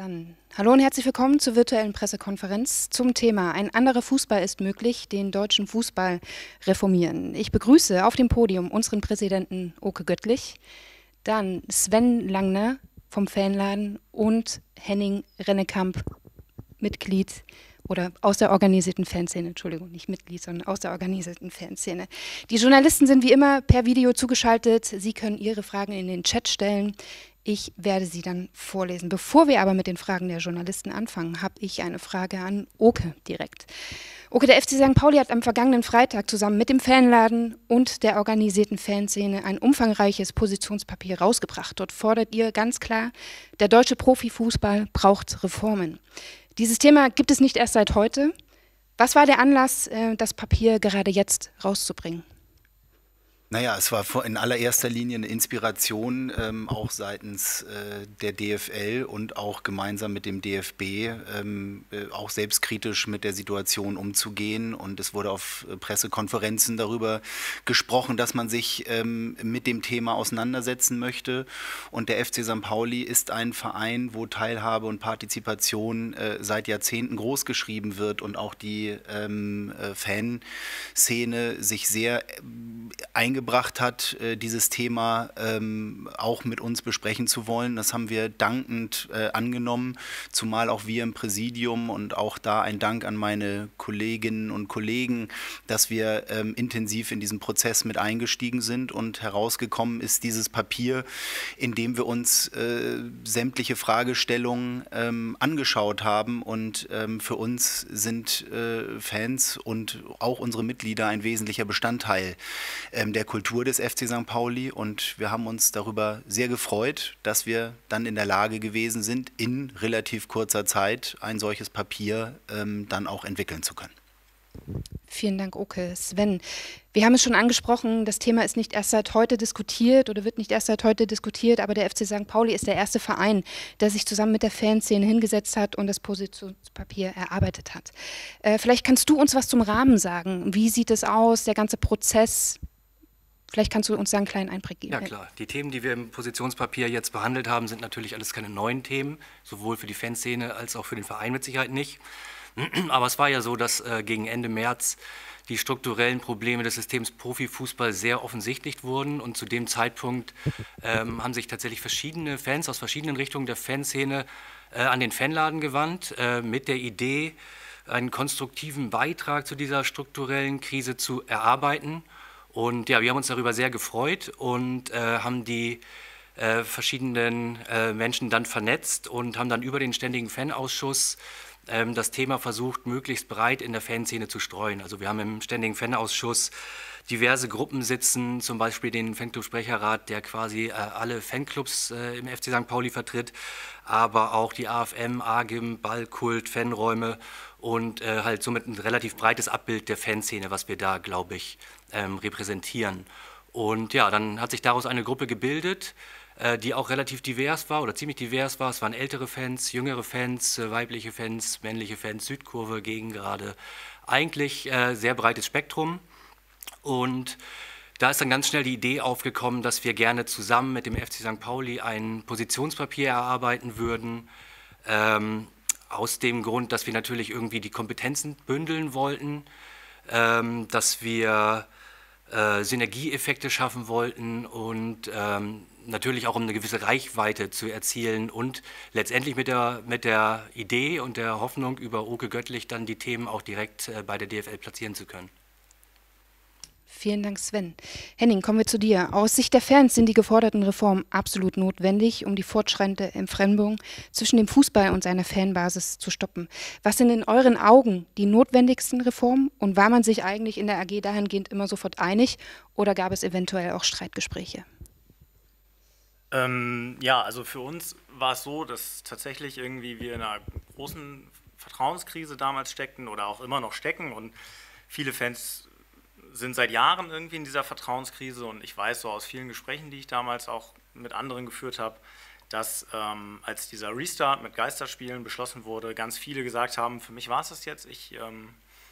Dann hallo und herzlich willkommen zur virtuellen Pressekonferenz zum Thema Ein anderer Fußball ist möglich, den deutschen Fußball reformieren. Ich begrüße auf dem Podium unseren Präsidenten Oke Göttlich, dann Sven Langner vom Fanladen und Henning Rennekamp, Mitglied oder aus der organisierten Fanszene, Entschuldigung, nicht Mitglied, sondern aus der organisierten Fanszene. Die Journalisten sind wie immer per Video zugeschaltet. Sie können Ihre Fragen in den Chat stellen. Ich werde sie dann vorlesen. Bevor wir aber mit den Fragen der Journalisten anfangen, habe ich eine Frage an Oke direkt. Oke, der FC St. Pauli hat am vergangenen Freitag zusammen mit dem Fanladen und der organisierten Fanszene ein umfangreiches Positionspapier rausgebracht. Dort fordert ihr ganz klar, der deutsche Profifußball braucht Reformen. Dieses Thema gibt es nicht erst seit heute. Was war der Anlass, das Papier gerade jetzt rauszubringen? Naja, es war in allererster Linie eine Inspiration, auch seitens der DFL und auch gemeinsam mit dem DFB, auch selbstkritisch mit der Situation umzugehen. Und es wurde auf Pressekonferenzen darüber gesprochen, dass man sich mit dem Thema auseinandersetzen möchte. Und der FC St. Pauli ist ein Verein, wo Teilhabe und Partizipation seit Jahrzehnten großgeschrieben wird und auch die Fanszene sich sehr eingebracht hat, dieses Thema auch mit uns besprechen zu wollen. Das haben wir dankend angenommen, zumal auch wir im Präsidium und auch da ein Dank an meine Kolleginnen und Kollegen, dass wir intensiv in diesen Prozess mit eingestiegen sind und herausgekommen ist dieses Papier, in dem wir uns sämtliche Fragestellungen angeschaut haben und für uns sind Fans und auch unsere Mitglieder ein wesentlicher Bestandteil der Kultur des FC St. Pauli und wir haben uns darüber sehr gefreut, dass wir dann in der Lage gewesen sind, in relativ kurzer Zeit ein solches Papier dann auch entwickeln zu können. Vielen Dank, Oke. Sven, wir haben es schon angesprochen, das Thema ist nicht erst seit heute diskutiert oder wird nicht erst seit heute diskutiert, aber der FC St. Pauli ist der erste Verein, der sich zusammen mit der Fanszene hingesetzt hat und das Positionspapier erarbeitet hat. Vielleicht kannst du uns was zum Rahmen sagen. Wie sieht es aus, der ganze Prozess? Vielleicht kannst du uns da einen kleinen Einblick geben. Ja klar, die Themen, die wir im Positionspapier jetzt behandelt haben, sind natürlich alles keine neuen Themen, sowohl für die Fanszene als auch für den Verein mit Sicherheit nicht. Aber es war ja so, dass gegen Ende März die strukturellen Probleme des Systems Profifußball sehr offensichtlich wurden und zu dem Zeitpunkt haben sich tatsächlich verschiedene Fans aus verschiedenen Richtungen der Fanszene an den Fanladen gewandt mit der Idee, einen konstruktiven Beitrag zu dieser strukturellen Krise zu erarbeiten. Und ja, wir haben uns darüber sehr gefreut und haben die verschiedenen Menschen dann vernetzt und haben dann über den Ständigen Fanausschuss das Thema versucht, möglichst breit in der Fanszene zu streuen. Also wir haben im Ständigen Fanausschuss diverse Gruppen sitzen, zum Beispiel den Fanclub-Sprecherrat, der quasi alle Fanclubs im FC St. Pauli vertritt, aber auch die AFM, AGIM, Ballkult, Fanräume und halt somit ein relativ breites Abbild der Fanszene, was wir da, glaube ich, repräsentieren. Und ja, dann hat sich daraus eine Gruppe gebildet, die auch relativ divers war oder ziemlich divers war. Es waren ältere Fans, jüngere Fans, weibliche Fans, männliche Fans, Südkurve, Gegengrade. Eigentlich sehr breites Spektrum. Und da ist dann ganz schnell die Idee aufgekommen, dass wir gerne zusammen mit dem FC St. Pauli ein Positionspapier erarbeiten würden. Aus dem Grund, dass wir natürlich irgendwie die Kompetenzen bündeln wollten, dass wir Synergieeffekte schaffen wollten und natürlich auch um eine gewisse Reichweite zu erzielen und letztendlich mit der Idee und der Hoffnung, über Oke Göttlich dann die Themen auch direkt bei der DFL platzieren zu können. Vielen Dank, Sven. Henning, kommen wir zu dir. Aus Sicht der Fans sind die geforderten Reformen absolut notwendig, um die fortschreitende Entfremdung zwischen dem Fußball und seiner Fanbasis zu stoppen. Was sind in euren Augen die notwendigsten Reformen und war man sich eigentlich in der AG dahingehend immer sofort einig oder gab es eventuell auch Streitgespräche? Ja, also für uns war es so, dass tatsächlich irgendwie wir in einer großen Vertrauenskrise damals steckten oder auch immer noch stecken und viele Fans sind seit Jahren irgendwie in dieser Vertrauenskrise und ich weiß so aus vielen Gesprächen, die ich damals auch mit anderen geführt habe, dass als dieser Restart mit Geisterspielen beschlossen wurde, ganz viele gesagt haben, für mich war es das jetzt, ich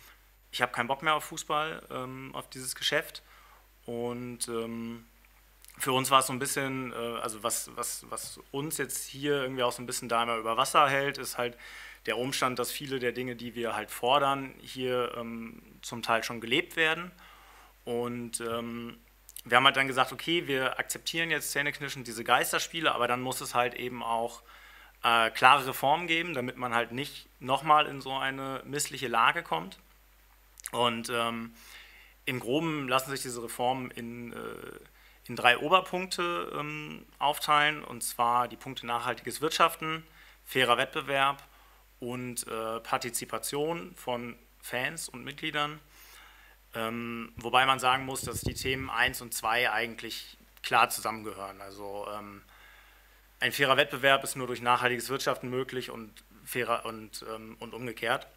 habe keinen Bock mehr auf Fußball, auf dieses Geschäft und für uns war es so ein bisschen, also was uns jetzt hier irgendwie auch so ein bisschen da immer über Wasser hält, ist halt der Umstand, dass viele der Dinge, die wir halt fordern, hier zum Teil schon gelebt werden. Und wir haben halt dann gesagt, okay, wir akzeptieren jetzt zähneknirschend diese Geisterspiele, aber dann muss es halt eben auch klare Reformen geben, damit man halt nicht nochmal in so eine missliche Lage kommt. Und im Groben lassen sich diese Reformen in 3 Oberpunkte aufteilen, und zwar die Punkte nachhaltiges Wirtschaften, fairer Wettbewerb und Partizipation von Fans und Mitgliedern. Wobei man sagen muss, dass die Themen 1 und 2 eigentlich klar zusammengehören. Also ein fairer Wettbewerb ist nur durch nachhaltiges Wirtschaften möglich und fairer und umgekehrt.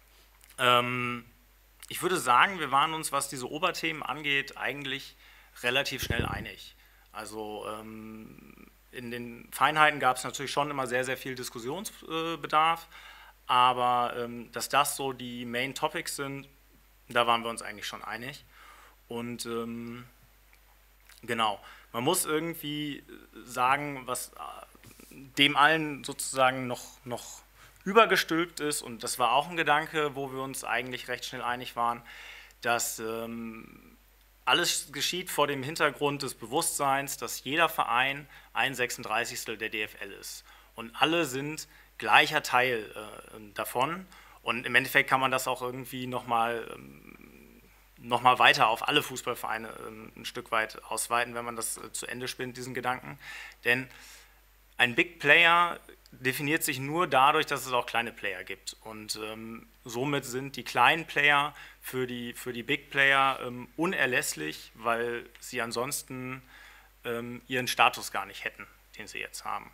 Ich würde sagen, wir waren uns, was diese Oberthemen angeht, eigentlich relativ schnell einig. Also in den Feinheiten gab es natürlich schon immer sehr, sehr viel Diskussionsbedarf, aber dass das so die Main Topics sind, da waren wir uns eigentlich schon einig. Und genau, man muss irgendwie sagen, was dem allen sozusagen noch übergestülpt ist, und das war auch ein Gedanke, wo wir uns eigentlich recht schnell einig waren, dass alles geschieht vor dem Hintergrund des Bewusstseins, dass jeder Verein ein 36. der DFL ist. Und alle sind gleicher Teil davon. Und im Endeffekt kann man das auch irgendwie nochmal weiter auf alle Fußballvereine ein Stück weit ausweiten, wenn man das zu Ende spinnt, diesen Gedanken. Denn ein Big Player definiert sich nur dadurch, dass es auch kleine Player gibt. Und somit sind die kleinen Player für die Big Player unerlässlich, weil sie ansonsten ihren Status gar nicht hätten, den sie jetzt haben.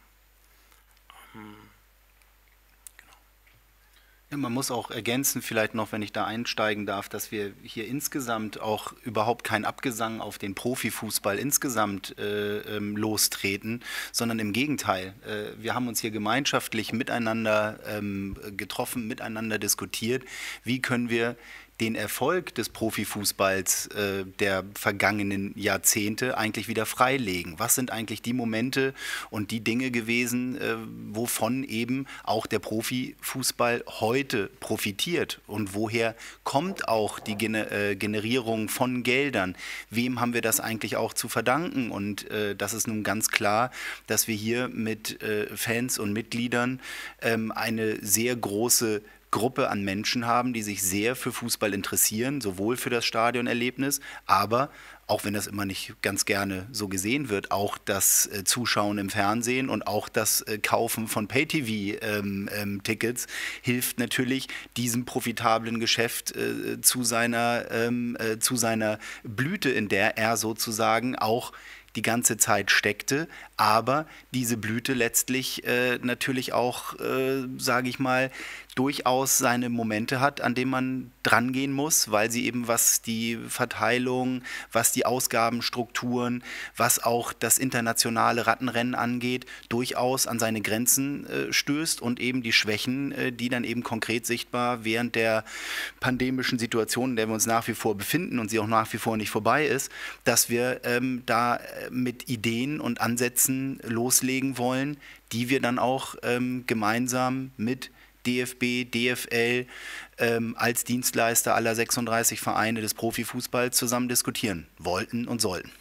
Ja, man muss auch ergänzen, vielleicht noch, wenn ich da einsteigen darf, dass wir hier insgesamt auch überhaupt kein Abgesang auf den Profifußball insgesamt lostreten, sondern im Gegenteil. Wir haben uns hier gemeinschaftlich miteinander getroffen, miteinander diskutiert, wie können wir den Erfolg des Profifußballs der vergangenen Jahrzehnte eigentlich wieder freilegen. Was sind eigentlich die Momente und die Dinge gewesen, wovon eben auch der Profifußball heute profitiert? Und woher kommt auch die Generierung von Geldern? Wem haben wir das eigentlich auch zu verdanken? Und das ist nun ganz klar, dass wir hier mit Fans und Mitgliedern eine sehr große Gruppe an Menschen haben, die sich sehr für Fußball interessieren, sowohl für das Stadionerlebnis, aber auch wenn das immer nicht ganz gerne so gesehen wird, auch das Zuschauen im Fernsehen und auch das Kaufen von Pay-TV-Tickets hilft natürlich diesem profitablen Geschäft zu seiner Blüte, in der er sozusagen auch die ganze Zeit steckte, aber diese Blüte letztlich natürlich auch, sage ich mal, durchaus seine Momente hat, an denen man drangehen muss, weil sie eben, was die Verteilung, was die Ausgabenstrukturen, was auch das internationale Rattenrennen angeht, durchaus an seine Grenzen stößt und eben die Schwächen, die dann eben konkret sichtbar während der pandemischen Situation, in der wir uns nach wie vor befinden und sie auch nach wie vor nicht vorbei ist, dass wir da mit Ideen und Ansätzen loslegen wollen, die wir dann auch gemeinsam mit DFB, DFL als Dienstleister aller 36 Vereine des Profifußballs zusammen diskutieren wollten und sollten.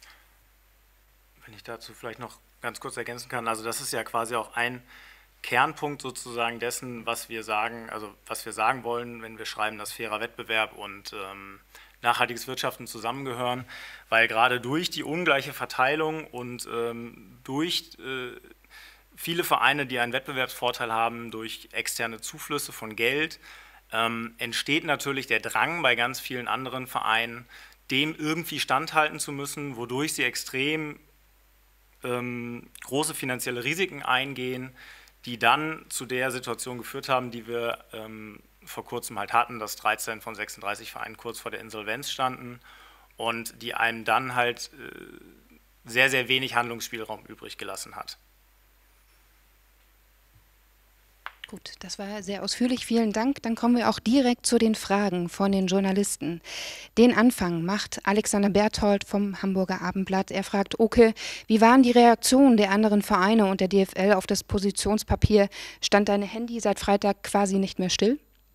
Wenn ich dazu vielleicht noch ganz kurz ergänzen kann, also das ist ja quasi auch ein Kernpunkt sozusagen dessen, was wir sagen, also was wir sagen wollen, wenn wir schreiben, dass fairer Wettbewerb und nachhaltiges Wirtschaften zusammengehören, weil gerade durch die ungleiche Verteilung und durch viele Vereine, die einen Wettbewerbsvorteil haben, durch externe Zuflüsse von Geld, entsteht natürlich der Drang bei ganz vielen anderen Vereinen, dem irgendwie standhalten zu müssen, wodurch sie extrem große finanzielle Risiken eingehen, die dann zu der Situation geführt haben, die wir vor kurzem halt hatten, dass 13 von 36 Vereinen kurz vor der Insolvenz standen und die einem dann halt sehr, sehr wenig Handlungsspielraum übrig gelassen hat. Gut, das war sehr ausführlich. Vielen Dank. Dann kommen wir auch direkt zu den Fragen von den Journalisten. Den Anfang macht Alexander Berthold vom Hamburger Abendblatt. Er fragt, Oke, wie waren die Reaktionen der anderen Vereine und der DFL auf das Positionspapier? Stand dein Handy seit Freitag quasi nicht mehr still?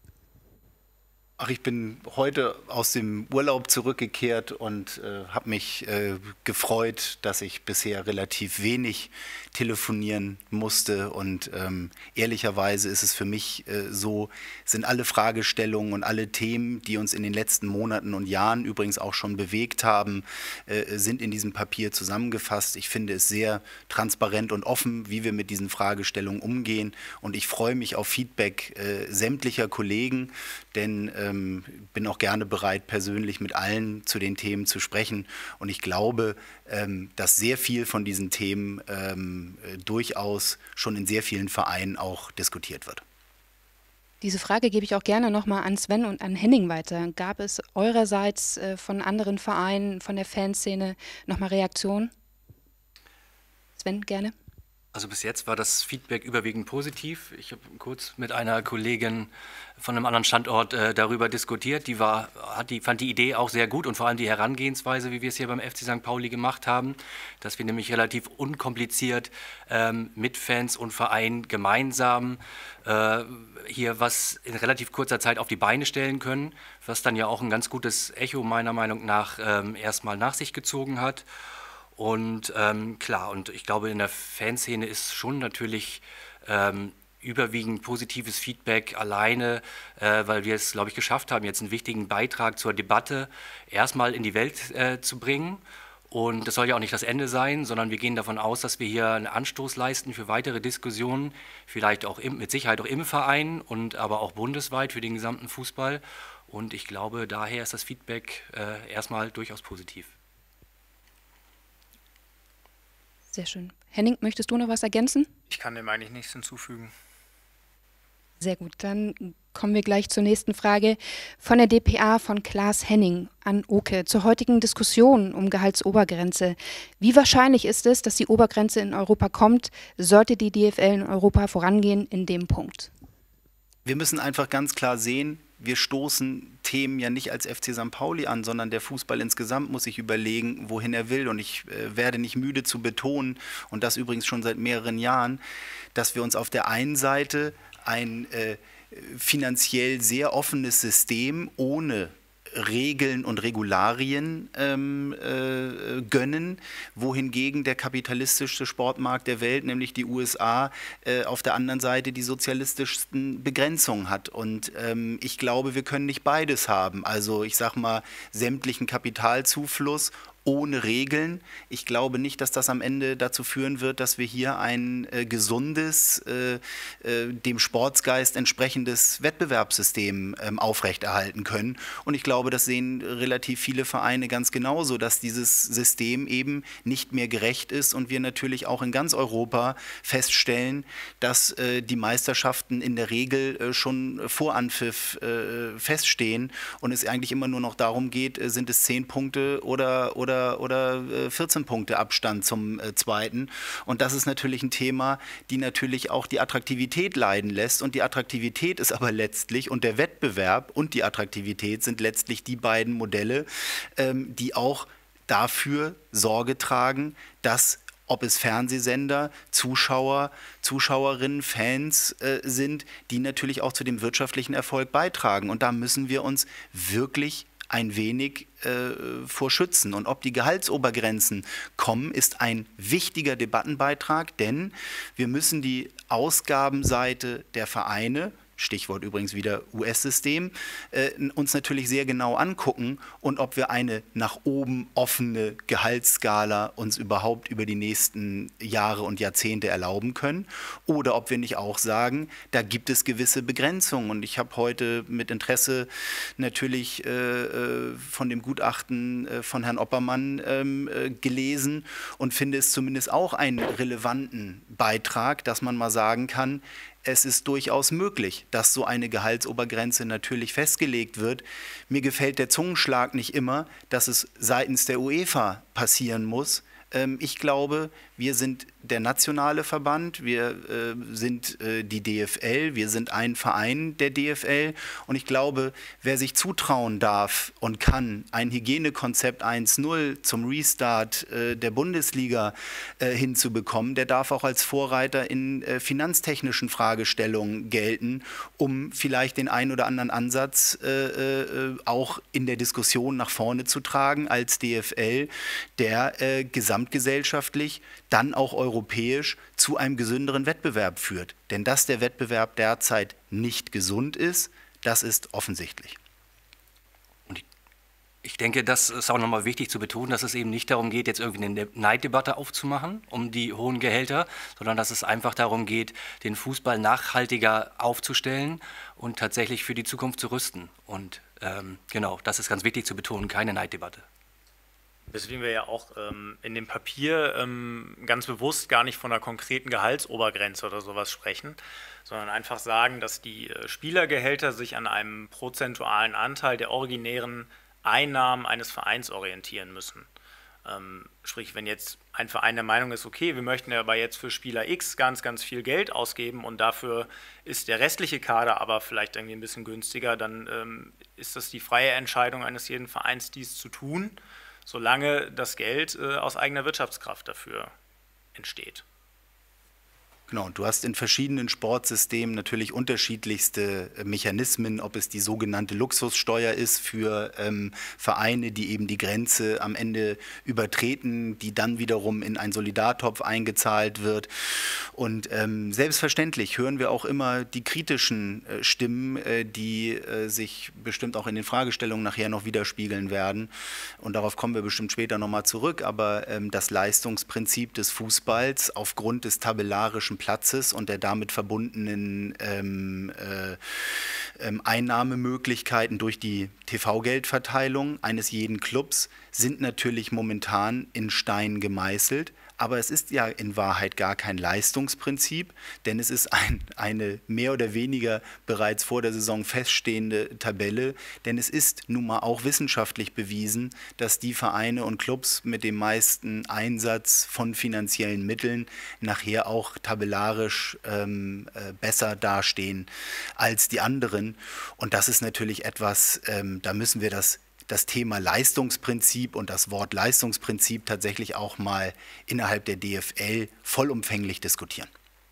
Ach, ich bin heute aus dem Urlaub zurückgekehrt und habe mich gefreut, dass ich bisher relativ wenig telefonieren musste. Und ehrlicherweise ist es für mich so, sind alle Fragestellungen und alle Themen, die uns in den letzten Monaten und Jahren übrigens auch schon bewegt haben, sind in diesem Papier zusammengefasst. Ich finde es sehr transparent und offen, wie wir mit diesen Fragestellungen umgehen. Und ich freue mich auf Feedback sämtlicher Kollegen, denn bin auch gerne bereit, persönlich mit allen zu den Themen zu sprechen. Und ich glaube, dass sehr viel von diesen Themen durchaus schon in sehr vielen Vereinen auch diskutiert wird. Diese Frage gebe ich auch gerne nochmal an Sven und an Henning weiter. Gab es eurerseits von anderen Vereinen, von der Fanszene nochmal Reaktionen? Sven, gerne. Also bis jetzt war das Feedback überwiegend positiv. Ich habe kurz mit einer Kollegin von einem anderen Standort darüber diskutiert. Die fand die Idee auch sehr gut und vor allem die Herangehensweise, wie wir es hier beim FC St. Pauli gemacht haben, dass wir nämlich relativ unkompliziert mit Fans und Verein gemeinsam hier was in relativ kurzer Zeit auf die Beine stellen können, was dann ja auch ein ganz gutes Echo meiner Meinung nach erstmal nach sich gezogen hat. Und klar, und ich glaube, in der Fanszene ist schon natürlich überwiegend positives Feedback alleine, weil wir es, glaube ich, geschafft haben, jetzt einen wichtigen Beitrag zur Debatte erstmal in die Welt zu bringen. Und das soll ja auch nicht das Ende sein, sondern wir gehen davon aus, dass wir hier einen Anstoß leisten für weitere Diskussionen, vielleicht auch mit Sicherheit auch im Verein und aber auch bundesweit für den gesamten Fußball. Und ich glaube, daher ist das Feedback erstmal durchaus positiv. Sehr schön. Henning, möchtest du noch was ergänzen? Ich kann dem eigentlich nichts hinzufügen. Sehr gut, dann kommen wir gleich zur nächsten Frage von der dpa von Klaas Henning an Oke zur heutigen Diskussion um Gehaltsobergrenze. Wie wahrscheinlich ist es, dass die Obergrenze in Europa kommt, sollte die DFL in Europa vorangehen in dem Punkt? Wir müssen einfach ganz klar sehen, wir stoßen Themen ja nicht als FC St. Pauli an, sondern der Fußball insgesamt muss sich überlegen, wohin er will. Und ich werde nicht müde zu betonen, und das übrigens schon seit mehreren Jahren, dass wir uns auf der einen Seite ein finanziell sehr offenes System ohne Regeln und Regularien gönnen, wohingegen der kapitalistischste Sportmarkt der Welt, nämlich die USA, auf der anderen Seite die sozialistischsten Begrenzungen hat. Und ich glaube, wir können nicht beides haben. Also ich sage mal, sämtlichen Kapitalzufluss ohne Regeln. Ich glaube nicht, dass das am Ende dazu führen wird, dass wir hier ein gesundes, dem Sportsgeist entsprechendes Wettbewerbssystem aufrechterhalten können. Und ich glaube, das sehen relativ viele Vereine ganz genauso, dass dieses System eben nicht mehr gerecht ist und wir natürlich auch in ganz Europa feststellen, dass die Meisterschaften in der Regel schon vor Anpfiff feststehen und es eigentlich immer nur noch darum geht, sind es 10 Punkte oder 14 Punkte Abstand zum Zweiten. Und das ist natürlich ein Thema, die natürlich auch die Attraktivität leiden lässt. Und die Attraktivität ist aber letztlich, und der Wettbewerb und die Attraktivität sind letztlich die beiden Modelle, die auch dafür Sorge tragen, dass ob es Fernsehsender, Zuschauer, Zuschauerinnen, Fans sind, die natürlich auch zu dem wirtschaftlichen Erfolg beitragen. Und da müssen wir uns wirklich ein wenig vor schützen. Und ob die Gehaltsobergrenzen kommen, ist ein wichtiger Debattenbeitrag, denn wir müssen die Ausgabenseite der Vereine, Stichwort übrigens wieder US-System, uns natürlich sehr genau angucken und ob wir eine nach oben offene Gehaltsskala uns überhaupt über die nächsten Jahre und Jahrzehnte erlauben können oder ob wir nicht auch sagen, da gibt es gewisse Begrenzungen. Und ich habe heute mit Interesse natürlich von dem Gutachten von Herrn Oppermann gelesen und finde es zumindest auch einen relevanten Beitrag, dass man mal sagen kann, es ist durchaus möglich, dass so eine Gehaltsobergrenze natürlich festgelegt wird. Mir gefällt der Zungenschlag nicht immer, dass es seitens der UEFA passieren muss. Ich glaube, wir sind der nationale Verband, wir sind die DFL, wir sind ein Verein der DFL und ich glaube, wer sich zutrauen darf und kann, ein Hygienekonzept 1.0 zum Restart der Bundesliga hinzubekommen, der darf auch als Vorreiter in finanztechnischen Fragestellungen gelten, um vielleicht den einen oder anderen Ansatz auch in der Diskussion nach vorne zu tragen als DFL, der gesamtgesellschaftlich, dann auch europäisch zu einem gesünderen Wettbewerb führt. Denn dass der Wettbewerb derzeit nicht gesund ist, das ist offensichtlich. Und ich denke, das ist auch nochmal wichtig zu betonen, dass es eben nicht darum geht, jetzt irgendwie eine Neiddebatte aufzumachen um die hohen Gehälter, sondern dass es einfach darum geht, den Fußball nachhaltiger aufzustellen und tatsächlich für die Zukunft zu rüsten. Und genau, das ist ganz wichtig zu betonen, keine Neiddebatte. Weswegen wir ja auch in dem Papier ganz bewusst gar nicht von einer konkreten Gehaltsobergrenze oder sowas sprechen, sondern einfach sagen, dass die Spielergehälter sich an einem prozentualen Anteil der originären Einnahmen eines Vereins orientieren müssen. Sprich, wenn jetzt ein Verein der Meinung ist, okay, wir möchten aber jetzt für Spieler X ganz, ganz viel Geld ausgeben und dafür ist der restliche Kader aber vielleicht irgendwie ein bisschen günstiger, dann ist das die freie Entscheidung eines jeden Vereins, dies zu tun, solange das Geld aus eigener Wirtschaftskraft dafür entsteht. Genau, du hast in verschiedenen Sportsystemen natürlich unterschiedlichste Mechanismen, ob es die sogenannte Luxussteuer ist für Vereine, die eben die Grenze am Ende übertreten, die dann wiederum in einen Solidartopf eingezahlt wird. Und selbstverständlich hören wir auch immer die kritischen Stimmen, die sich bestimmt auch in den Fragestellungen nachher noch widerspiegeln werden. Und darauf kommen wir bestimmt später nochmal zurück. Aber das Leistungsprinzip des Fußballs aufgrund des tabellarischen Platzes und der damit verbundenen Einnahmemöglichkeiten durch die TV-Geldverteilung eines jeden Clubs sind natürlich momentan in Stein gemeißelt. Aber es ist ja in Wahrheit gar kein Leistungsprinzip, denn es ist eine mehr oder weniger bereits vor der Saison feststehende Tabelle. Denn es ist nun mal auch wissenschaftlich bewiesen, dass die Vereine und Clubs mit dem meisten Einsatz von finanziellen Mitteln nachher auch tabellarisch besser dastehen als die anderen. Und das ist natürlich etwas, da müssen wir das Thema Leistungsprinzip und das Wort Leistungsprinzip tatsächlich auch mal innerhalb der DFL vollumfänglich diskutieren.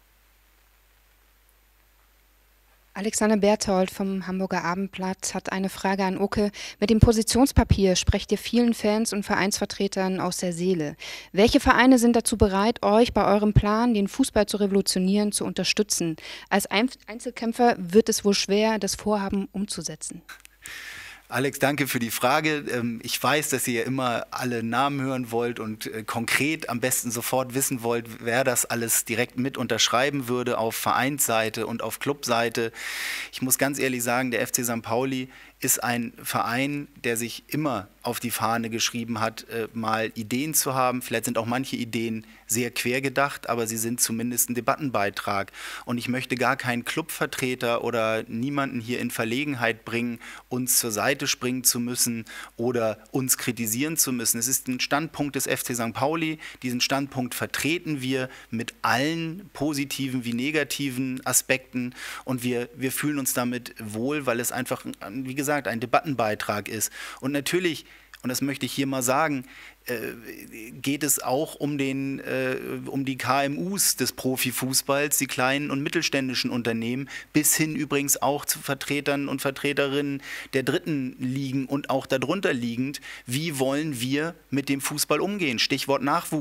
Alexander Berthold vom Hamburger Abendblatt hat eine Frage an Oke. Mit dem Positionspapier sprecht ihr vielen Fans und Vereinsvertretern aus der Seele. Welche Vereine sind dazu bereit, euch bei eurem Plan, den Fußball zu revolutionieren, zu unterstützen? Als Einzelkämpfer wird es wohl schwer, das Vorhaben umzusetzen. Alex, danke für die Frage. Ich weiß, dass ihr ja immer alle Namen hören wollt und konkret am besten sofort wissen wollt, wer das alles direkt mit unterschreiben würde auf Vereinsseite und auf Clubseite. Ich muss ganz ehrlich sagen, der FC St. Pauli ist ein Verein, der sich immer auf die Fahne geschrieben hat, mal Ideen zu haben. Vielleicht sind auch manche Ideen sehr quer gedacht, aber sie sind zumindest ein Debattenbeitrag. Und ich möchte gar keinen Clubvertreter oder niemanden hier in Verlegenheit bringen, uns zur Seite springen zu müssen oder uns kritisieren zu müssen. Es ist ein Standpunkt des FC St. Pauli. Diesen Standpunkt vertreten wir mit allen positiven wie negativen Aspekten und wir fühlen uns damit wohl, weil es einfach, wie gesagt, ein Debattenbeitrag ist. Und natürlich, und das möchte ich hier mal sagen, geht es auch um die KMUs des Profifußballs, die kleinen und mittelständischen Unternehmen, bis hin übrigens auch zu Vertretern und Vertreterinnen der dritten Ligen und auch darunter liegend. Wie wollen wir mit dem Fußball umgehen? Stichwort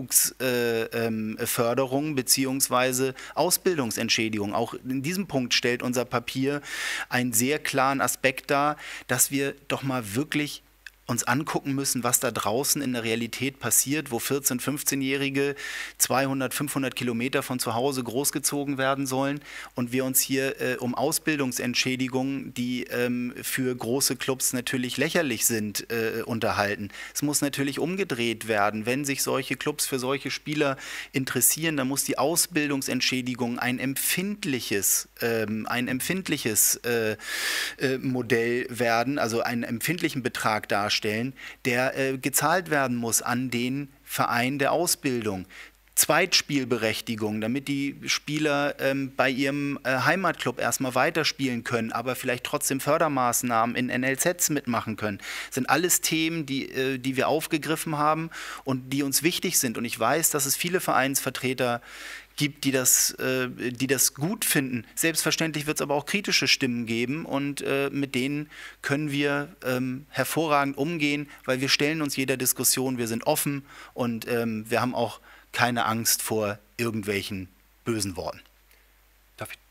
Nachwuchsförderung bzw. Ausbildungsentschädigung. Auch in diesem Punkt stellt unser Papier einen sehr klaren Aspekt dar, dass wir doch mal wirklich uns angucken müssen, was da draußen in der Realität passiert, wo 14-, 15-Jährige 200, 500 Kilometer von zu Hause großgezogen werden sollen und wir uns hier um Ausbildungsentschädigungen, die für große Clubs natürlich lächerlich sind, unterhalten. Es muss natürlich umgedreht werden. Wenn sich solche Clubs für solche Spieler interessieren, dann muss die Ausbildungsentschädigung ein empfindliches Modell werden, also einen empfindlichen Betrag darstellen, der gezahlt werden muss an den Verein der Ausbildung. Zweitspielberechtigung, damit die Spieler bei ihrem Heimatclub erstmal weiterspielen können, aber vielleicht trotzdem Fördermaßnahmen in NLZs mitmachen können. Das sind alles Themen, die wir aufgegriffen haben und die uns wichtig sind. Und ich weiß, dass es viele Vereinsvertreter gibt, die das gut finden. Selbstverständlich wird es aber auch kritische Stimmen geben und mit denen können wir hervorragend umgehen, weil wir stellen uns jeder Diskussion, wir sind offen und wir haben auch keine Angst vor irgendwelchen bösen Worten. Darf ich?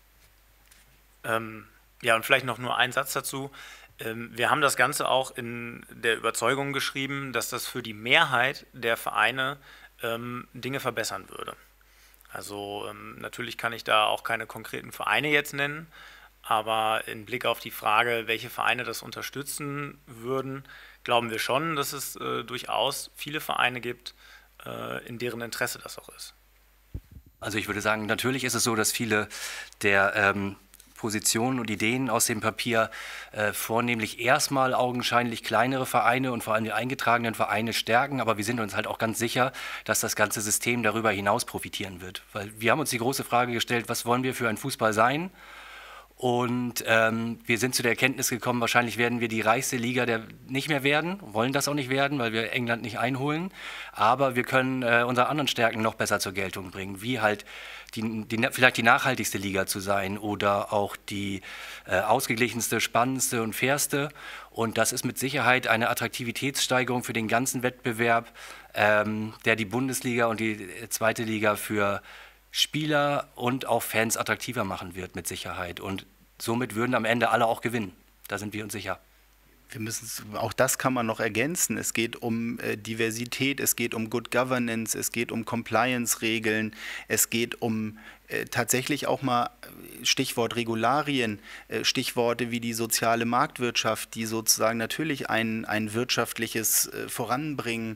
Ja, und vielleicht noch nur ein Satz dazu. Wir haben das Ganze auch in der Überzeugung geschrieben, dass das für die Mehrheit der Vereine Dinge verbessern würde. Also natürlich kann ich da auch keine konkreten Vereine jetzt nennen, aber im Blick auf die Frage, welche Vereine das unterstützen würden, glauben wir schon, dass es durchaus viele Vereine gibt, in deren Interesse das auch ist. Also ich würde sagen, natürlich ist es so, dass viele der Positionen und Ideen aus dem Papier vornehmlich erstmal augenscheinlich kleinere Vereine und vor allem die eingetragenen Vereine stärken, aber wir sind uns halt auch ganz sicher, dass das ganze System darüber hinaus profitieren wird. Weil wir haben uns die große Frage gestellt, was wollen wir für ein Fußball sein? Und wir sind zu der Erkenntnis gekommen, wahrscheinlich werden wir die reichste Liga nicht mehr werden, wollen das auch nicht werden, weil wir England nicht einholen. Aber wir können unsere anderen Stärken noch besser zur Geltung bringen, wie halt vielleicht die nachhaltigste Liga zu sein oder auch die ausgeglichenste, spannendste und fairste. Und das ist mit Sicherheit eine Attraktivitätssteigerung für den ganzen Wettbewerb, der die Bundesliga und die zweite Liga für Spieler und auch Fans attraktiver machen wird, mit Sicherheit. Und somit würden am Ende alle auch gewinnen. Da sind wir uns sicher. Auch das kann man noch ergänzen. Es geht um Diversität, es geht um Good Governance, es geht um Compliance-Regeln, es geht um tatsächlich auch mal Stichwort Regularien, Stichworte wie die soziale Marktwirtschaft, die sozusagen natürlich ein wirtschaftliches Voranbringen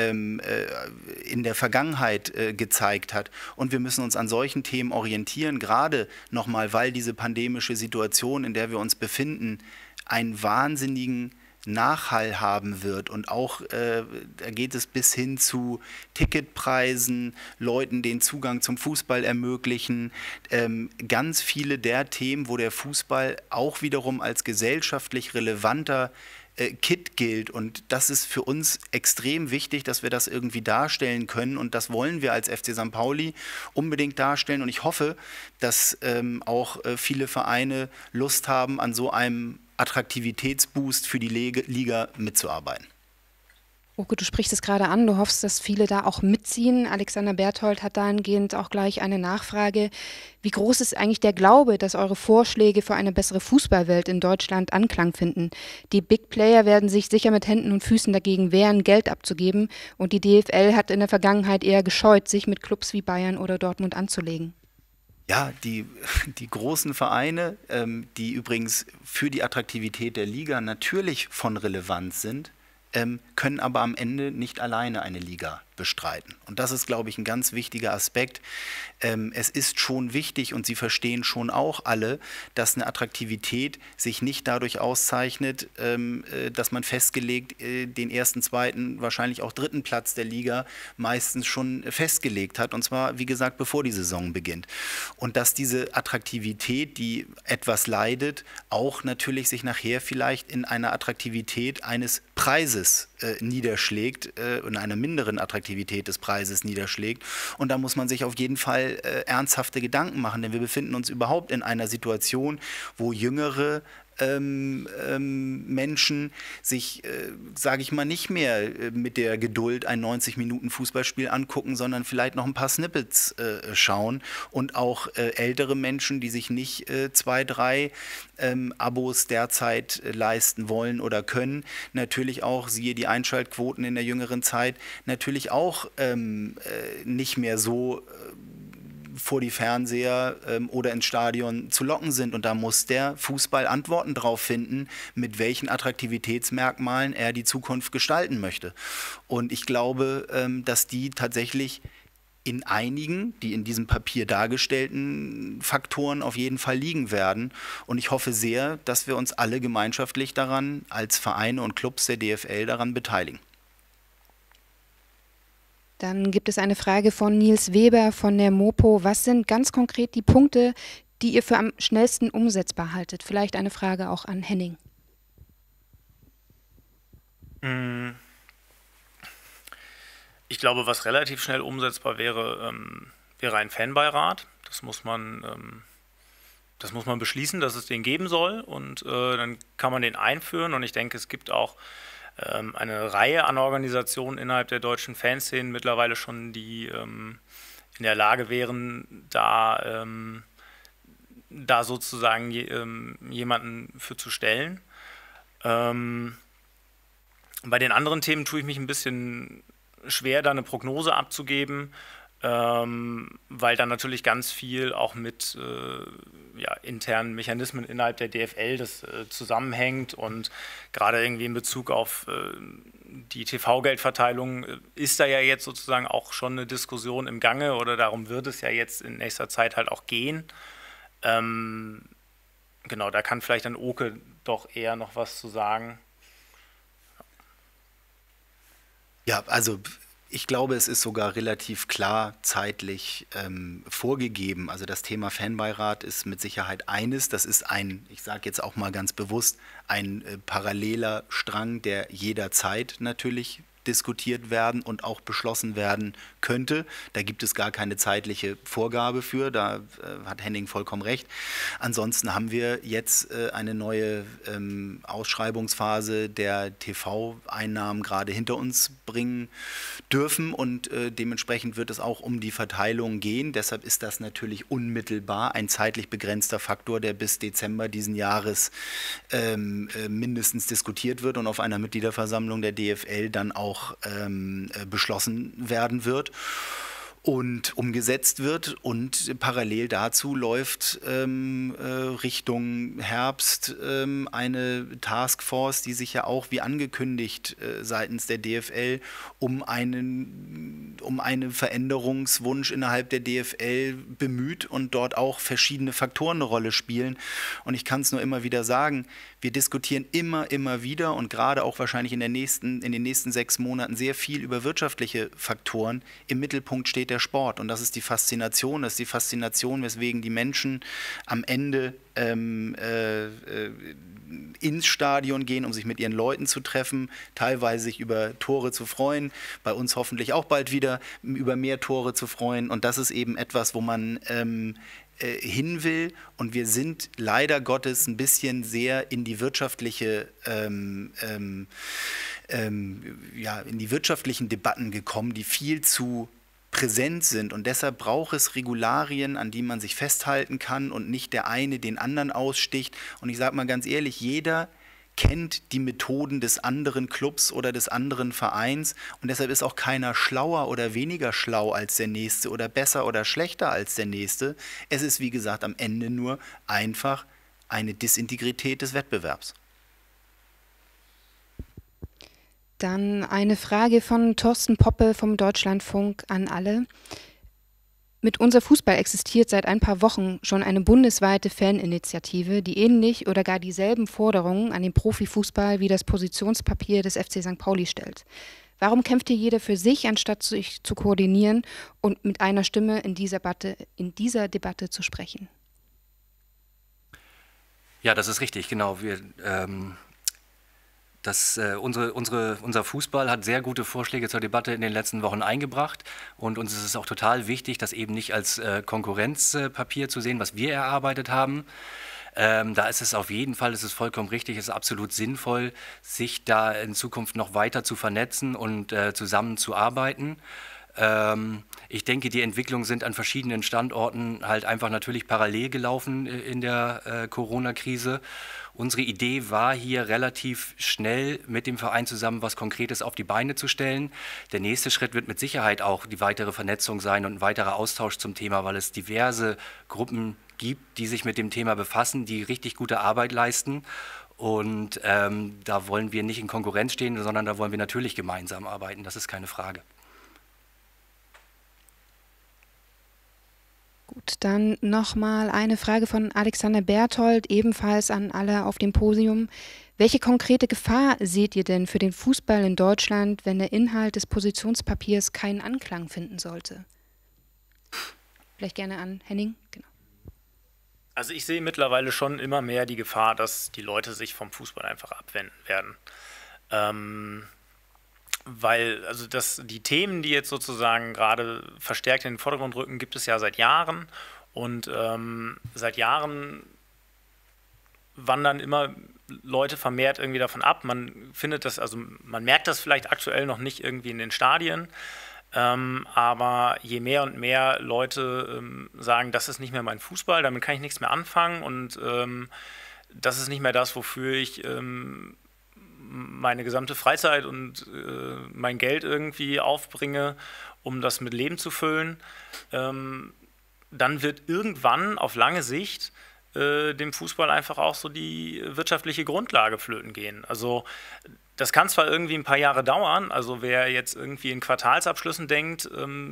in der Vergangenheit gezeigt hat. Und wir müssen uns an solchen Themen orientieren, gerade nochmal, weil diese pandemische Situation, in der wir uns befinden, einen wahnsinnigen Nachhall haben wird und auch, da geht es bis hin zu Ticketpreisen, Leuten den Zugang zum Fußball ermöglichen, ganz viele der Themen, wo der Fußball auch wiederum als gesellschaftlich relevanter Kit gilt und das ist für uns extrem wichtig, dass wir das irgendwie darstellen können und das wollen wir als FC St. Pauli unbedingt darstellen und ich hoffe, dass auch viele Vereine Lust haben, an so einem Attraktivitätsboost für die Liga mitzuarbeiten. Oke, du sprichst es gerade an, du hoffst, dass viele da auch mitziehen. Alexander Berthold hat dahingehend auch gleich eine Nachfrage. Wie groß ist eigentlich der Glaube, dass eure Vorschläge für eine bessere Fußballwelt in Deutschland Anklang finden? Die Big Player werden sich sicher mit Händen und Füßen dagegen wehren, Geld abzugeben. Und die DFL hat in der Vergangenheit eher gescheut, sich mit Clubs wie Bayern oder Dortmund anzulegen. Ja, die großen Vereine, die übrigens für die Attraktivität der Liga natürlich von Relevanz sind, können aber am Ende nicht alleine eine Liga bestreiten. Und das ist, glaube ich, ein ganz wichtiger Aspekt. Es ist schon wichtig und Sie verstehen schon auch alle, dass eine Attraktivität sich nicht dadurch auszeichnet, dass man festgelegt den ersten, zweiten, wahrscheinlich auch dritten Platz der Liga meistens schon festgelegt hat. Und zwar, wie gesagt, bevor die Saison beginnt. Und dass diese Attraktivität, die etwas leidet, auch natürlich sich nachher vielleicht in einer Attraktivität eines Preises niederschlägt, in einer minderen Attraktivität des Preises niederschlägt. Und da muss man sich auf jeden Fall ernsthafte Gedanken machen, denn wir befinden uns überhaupt in einer Situation, wo jüngere Menschen sich, sage ich mal, nicht mehr mit der Geduld ein 90-Minuten-Fußballspiel angucken, sondern vielleicht noch ein paar Snippets schauen und auch ältere Menschen, die sich nicht 2, 3 Abos derzeit leisten wollen oder können, natürlich auch, siehe die Einschaltquoten in der jüngeren Zeit, natürlich auch nicht mehr so vor die Fernseher oder ins Stadion zu locken sind. Und da muss der Fußball Antworten drauf finden, mit welchen Attraktivitätsmerkmalen er die Zukunft gestalten möchte. Und ich glaube, dass die tatsächlich in einigen, die in diesem Papier dargestellten Faktoren auf jeden Fall liegen werden. Und ich hoffe sehr, dass wir uns alle gemeinschaftlich daran, als Vereine und Clubs der DFL daran beteiligen. Dann gibt es eine Frage von Nils Weber von der Mopo. Was sind ganz konkret die Punkte, die ihr für am schnellsten umsetzbar haltet? Vielleicht eine Frage auch an Henning. Ich glaube, was relativ schnell umsetzbar wäre, wäre ein Fanbeirat. Das muss man beschließen, dass es den geben soll, und dann kann man den einführen. Und ich denke, es gibt auch eine Reihe an Organisationen innerhalb der deutschen Fanszenen mittlerweile schon, die in der Lage wären, da sozusagen jemanden für zu stellen. Bei den anderen Themen tue ich mich ein bisschen schwer, da eine Prognose abzugeben, weil dann natürlich ganz viel auch mit internen Mechanismen innerhalb der DFL das zusammenhängt, und gerade irgendwie in Bezug auf die TV-Geldverteilung ist da ja jetzt sozusagen auch schon eine Diskussion im Gange, oder darum wird es ja jetzt in nächster Zeit halt auch gehen. Genau, da kann vielleicht dann Oke doch eher noch was zu sagen. Ja, also ich glaube, es ist sogar relativ klar zeitlich vorgegeben. Also das Thema Fanbeirat ist mit Sicherheit eines. Das ist ich sage jetzt auch mal ganz bewusst, ein paralleler Strang, der jederzeit natürlich diskutiert werden und auch beschlossen werden könnte. Da gibt es gar keine zeitliche Vorgabe für, da hat Henning vollkommen recht. Ansonsten haben wir jetzt eine neue Ausschreibungsphase der TV-Einnahmen gerade hinter uns bringen dürfen, und dementsprechend wird es auch um die Verteilung gehen. Deshalb ist das natürlich unmittelbar ein zeitlich begrenzter Faktor, der bis Dezember diesen Jahres mindestens diskutiert wird und auf einer Mitgliederversammlung der DFL dann auch beschlossen werden wird und umgesetzt wird. Und parallel dazu läuft Richtung Herbst eine Taskforce, die sich ja auch wie angekündigt seitens der DFL um einen Veränderungswunsch innerhalb der DFL bemüht und dort auch verschiedene Faktoren eine Rolle spielen. Und ich kann es nur immer wieder sagen, wir diskutieren immer wieder und gerade auch wahrscheinlich in den nächsten 6 Monaten sehr viel über wirtschaftliche Faktoren. Im Mittelpunkt steht der Sport, und das ist die Faszination. Das ist die Faszination, weswegen die Menschen am Ende ins Stadion gehen, um sich mit ihren Leuten zu treffen, teilweise sich über Tore zu freuen, bei uns hoffentlich auch bald wieder über mehr Tore zu freuen. Und das ist eben etwas, wo man hin will, und wir sind leider Gottes ein bisschen sehr in die wirtschaftliche in die wirtschaftlichen Debatten gekommen, die viel zu präsent sind, und deshalb braucht es Regularien, an die man sich festhalten kann und nicht der eine den anderen aussticht. Und ich sage mal ganz ehrlich, jeder kennt die Methoden des anderen Clubs oder des anderen Vereins, und deshalb ist auch keiner schlauer oder weniger schlau als der Nächste oder besser oder schlechter als der Nächste. Es ist, wie gesagt, am Ende nur einfach eine Disintegrität des Wettbewerbs. Dann eine Frage von Thorsten Poppe vom Deutschlandfunk an alle. Mit Unser Fußball existiert seit ein paar Wochen schon eine bundesweite Faninitiative, die ähnlich oder gar dieselben Forderungen an den Profifußball wie das Positionspapier des FC St. Pauli stellt. Warum kämpft hier jeder für sich, anstatt sich zu koordinieren und mit einer Stimme in dieser Debatte zu sprechen? Ja, das ist richtig, genau. Unser Fußball hat sehr gute Vorschläge zur Debatte in den letzten Wochen eingebracht, und uns ist es auch total wichtig, das eben nicht als Konkurrenzpapier zu sehen, was wir erarbeitet haben. Da ist es auf jeden Fall, es ist vollkommen richtig, es ist absolut sinnvoll, sich da in Zukunft noch weiter zu vernetzen und zusammenzuarbeiten. Ich denke, die Entwicklungen sind an verschiedenen Standorten halt einfach natürlich parallel gelaufen in der Corona-Krise. Unsere Idee war hier relativ schnell mit dem Verein zusammen was Konkretes auf die Beine zu stellen. Der nächste Schritt wird mit Sicherheit auch die weitere Vernetzung sein und ein weiterer Austausch zum Thema, weil es diverse Gruppen gibt, die sich mit dem Thema befassen, die richtig gute Arbeit leisten. Und da wollen wir nicht in Konkurrenz stehen, sondern da wollen wir natürlich gemeinsam arbeiten. Das ist keine Frage. Gut, dann nochmal eine Frage von Alexander Berthold, ebenfalls an alle auf dem Podium. Welche konkrete Gefahr seht ihr denn für den Fußball in Deutschland, wenn der Inhalt des Positionspapiers keinen Anklang finden sollte? Vielleicht gerne an Henning. Genau. Also ich sehe mittlerweile schon immer mehr die Gefahr, dass die Leute sich vom Fußball einfach abwenden werden. Weil also die Themen, die jetzt sozusagen gerade verstärkt in den Vordergrund rücken, gibt es ja seit Jahren. Und seit Jahren wandern immer Leute vermehrt irgendwie davon ab. Man findet das, also man merkt das vielleicht aktuell noch nicht irgendwie in den Stadien, aber je mehr und mehr Leute sagen, das ist nicht mehr mein Fußball, damit kann ich nichts mehr anfangen und das ist nicht mehr das, wofür ich meine gesamte Freizeit und mein Geld irgendwie aufbringe, um das mit Leben zu füllen, dann wird irgendwann auf lange Sicht dem Fußball einfach auch so die wirtschaftliche Grundlage flöten gehen. Also das kann zwar irgendwie ein paar Jahre dauern, also wer jetzt irgendwie in Quartalsabschlüssen denkt,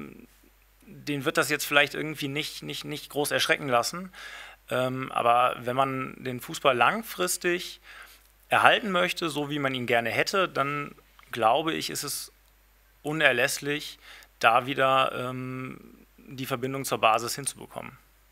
den wird das jetzt vielleicht irgendwie nicht groß erschrecken lassen, aber wenn man den Fußball langfristig erhalten möchte, so wie man ihn gerne hätte, dann glaube ich, ist es unerlässlich, da wieder die Verbindung zur Basis hinzubekommen.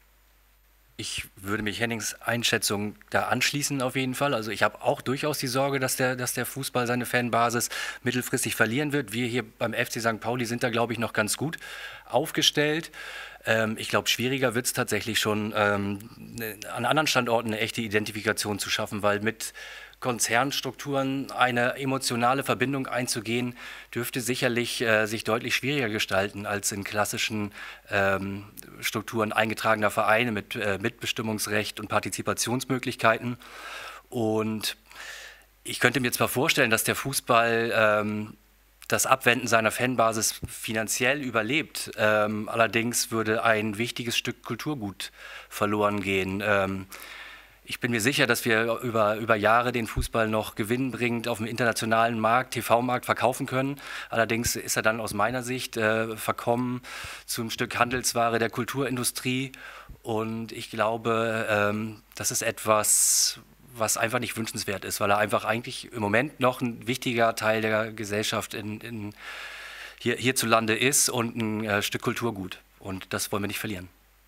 Ich würde mich Hennings Einschätzung da anschließen auf jeden Fall. Also ich habe auch durchaus die Sorge, dass der Fußball seine Fanbasis mittelfristig verlieren wird. Wir hier beim FC St. Pauli sind da, glaube ich, noch ganz gut aufgestellt. Ich glaube, schwieriger wird es tatsächlich schon, an anderen Standorten eine echte Identifikation zu schaffen, weil mit Konzernstrukturen eine emotionale Verbindung einzugehen, dürfte sicherlich sich deutlich schwieriger gestalten als in klassischen Strukturen eingetragener Vereine mit Mitbestimmungsrecht und Partizipationsmöglichkeiten. Und ich könnte mir zwar vorstellen, dass der Fußball das Abwenden seiner Fanbasis finanziell überlebt, allerdings würde ein wichtiges Stück Kulturgut verloren gehen. Ich bin mir sicher, dass wir über Jahre den Fußball noch gewinnbringend auf dem internationalen Markt, TV-Markt verkaufen können. Allerdings ist er dann aus meiner Sicht verkommen zum Stück Handelsware der Kulturindustrie. Und ich glaube, das ist etwas, was einfach nicht wünschenswert ist, weil er einfach eigentlich im Moment noch ein wichtiger Teil der Gesellschaft hierzulande ist und ein Stück Kulturgut. Und das wollen wir nicht verlieren.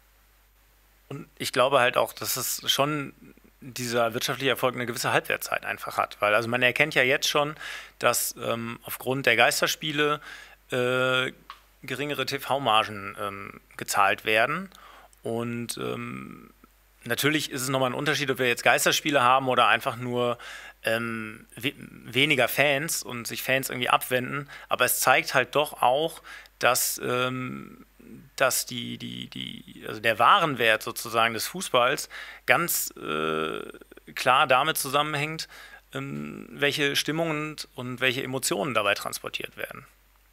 Und ich glaube halt auch, dass es schon dieser wirtschaftliche Erfolg eine gewisse Halbwertszeit einfach hat. Weil also man erkennt ja jetzt schon, dass aufgrund der Geisterspiele geringere TV-Margen gezahlt werden. Und natürlich ist es nochmal ein Unterschied, ob wir jetzt Geisterspiele haben oder einfach nur weniger Fans und sich Fans irgendwie abwenden. Aber es zeigt halt doch auch, dass also der Warenwert sozusagen des Fußballs ganz klar damit zusammenhängt, welche Stimmungen und welche Emotionen dabei transportiert werden.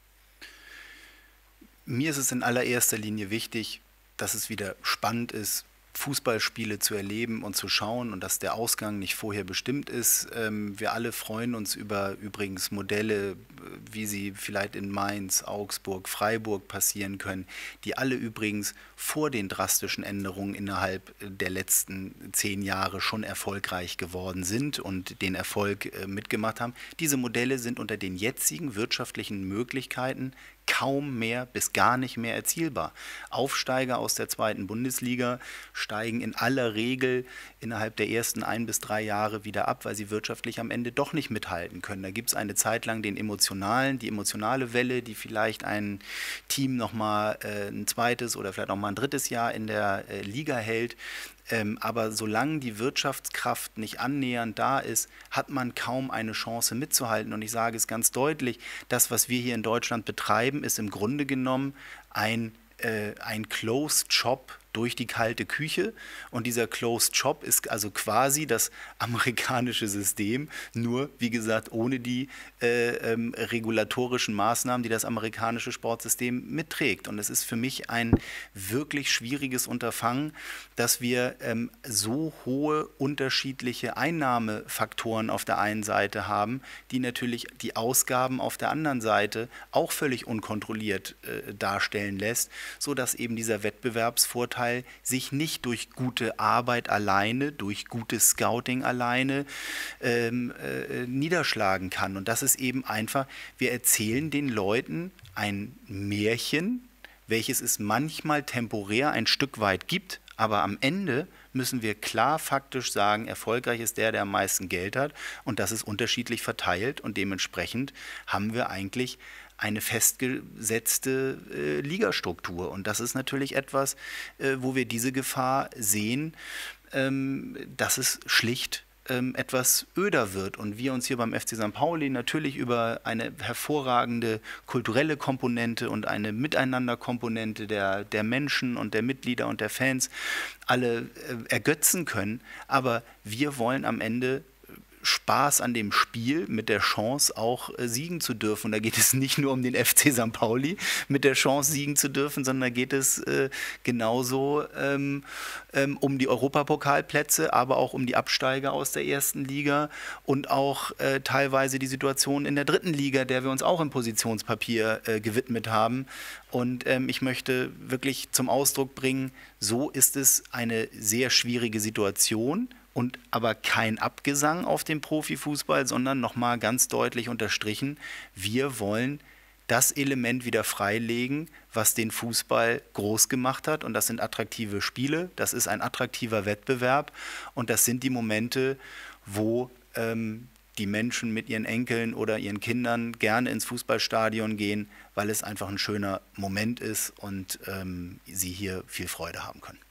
Mir ist es in allererster Linie wichtig, dass es wieder spannend ist, Fußballspiele zu erleben und zu schauen und dass der Ausgang nicht vorher bestimmt ist. Wir alle freuen uns über übrigens Modelle, wie sie vielleicht in Mainz, Augsburg, Freiburg passieren können, die alle übrigens vor den drastischen Änderungen innerhalb der letzten 10 Jahre schon erfolgreich geworden sind und den Erfolg mitgemacht haben. Diese Modelle sind unter den jetzigen wirtschaftlichen Möglichkeiten kaum mehr bis gar nicht mehr erzielbar. Aufsteiger aus der 2. Bundesliga steigen in aller Regel innerhalb der ersten 1 bis 3 Jahre wieder ab, weil sie wirtschaftlich am Ende doch nicht mithalten können. Da gibt es eine Zeit lang die emotionale Welle, die vielleicht ein Team nochmal ein zweites oder vielleicht nochmal ein drittes Jahr in der Liga hält. Aber solange die Wirtschaftskraft nicht annähernd da ist, hat man kaum eine Chance mitzuhalten. Und ich sage es ganz deutlich, das, was wir hier in Deutschland betreiben, ist im Grunde genommen ein Closed Shop durch die kalte Küche. Und dieser Closed Shop ist also quasi das amerikanische System, nur, wie gesagt, ohne die regulatorischen Maßnahmen, die das amerikanische Sportsystem mitträgt. Und es ist für mich ein wirklich schwieriges Unterfangen, dass wir so hohe unterschiedliche Einnahmefaktoren auf der einen Seite haben, die natürlich die Ausgaben auf der anderen Seite auch völlig unkontrolliert darstellen lässt, sodass eben dieser Wettbewerbsvorteil Fußball sich nicht durch gute Arbeit alleine, durch gutes Scouting alleine niederschlagen kann. Und das ist eben einfach, wir erzählen den Leuten ein Märchen, welches es manchmal temporär ein Stück weit gibt, aber am Ende müssen wir klar faktisch sagen, erfolgreich ist der am meisten Geld hat, und das ist unterschiedlich verteilt, und dementsprechend haben wir eigentlich eine festgesetzte Ligastruktur. Und das ist natürlich etwas, wo wir diese Gefahr sehen, dass es schlicht etwas öder wird, und wir uns hier beim FC St. Pauli natürlich über eine hervorragende kulturelle Komponente und eine Miteinanderkomponente der Menschen und der Mitglieder und der Fans alle ergötzen können, aber wir wollen am Ende Spaß an dem Spiel mit der Chance auch siegen zu dürfen. Und da geht es nicht nur um den FC St. Pauli mit der Chance siegen zu dürfen, sondern da geht es genauso um die Europapokalplätze, aber auch um die Absteiger aus der ersten Liga und auch teilweise die Situation in der dritten Liga, der wir uns auch im Positionspapier gewidmet haben. Und ich möchte wirklich zum Ausdruck bringen, so ist es eine sehr schwierige Situation, und aber kein Abgesang auf den Profifußball, sondern nochmal ganz deutlich unterstrichen, wir wollen das Element wieder freilegen, was den Fußball groß gemacht hat, und das sind attraktive Spiele, das ist ein attraktiver Wettbewerb, und das sind die Momente, wo die Menschen mit ihren Enkeln oder ihren Kindern gerne ins Fußballstadion gehen, weil es einfach ein schöner Moment ist und sie hier viel Freude haben können.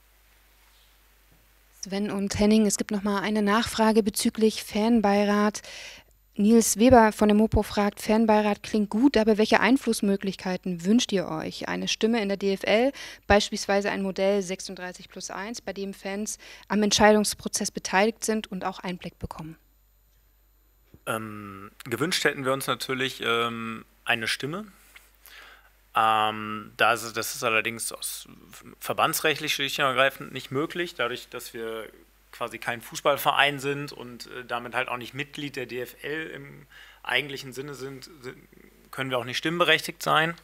Sven und Henning, es gibt noch mal eine Nachfrage bezüglich Fanbeirat. Nils Weber von der Mopo fragt, Fanbeirat klingt gut, aber welche Einflussmöglichkeiten wünscht ihr euch? Eine Stimme in der DFL, beispielsweise ein Modell 36+1, bei dem Fans am Entscheidungsprozess beteiligt sind und auch Einblick bekommen? Gewünscht hätten wir uns natürlich eine Stimme. Das ist allerdings aus verbandsrechtlich schlicht und ergreifend nicht möglich, dadurch, dass wir quasi kein Fußballverein sind und damit halt auch nicht Mitglied der DFL im eigentlichen Sinne sind, können wir auch nicht stimmberechtigt sein.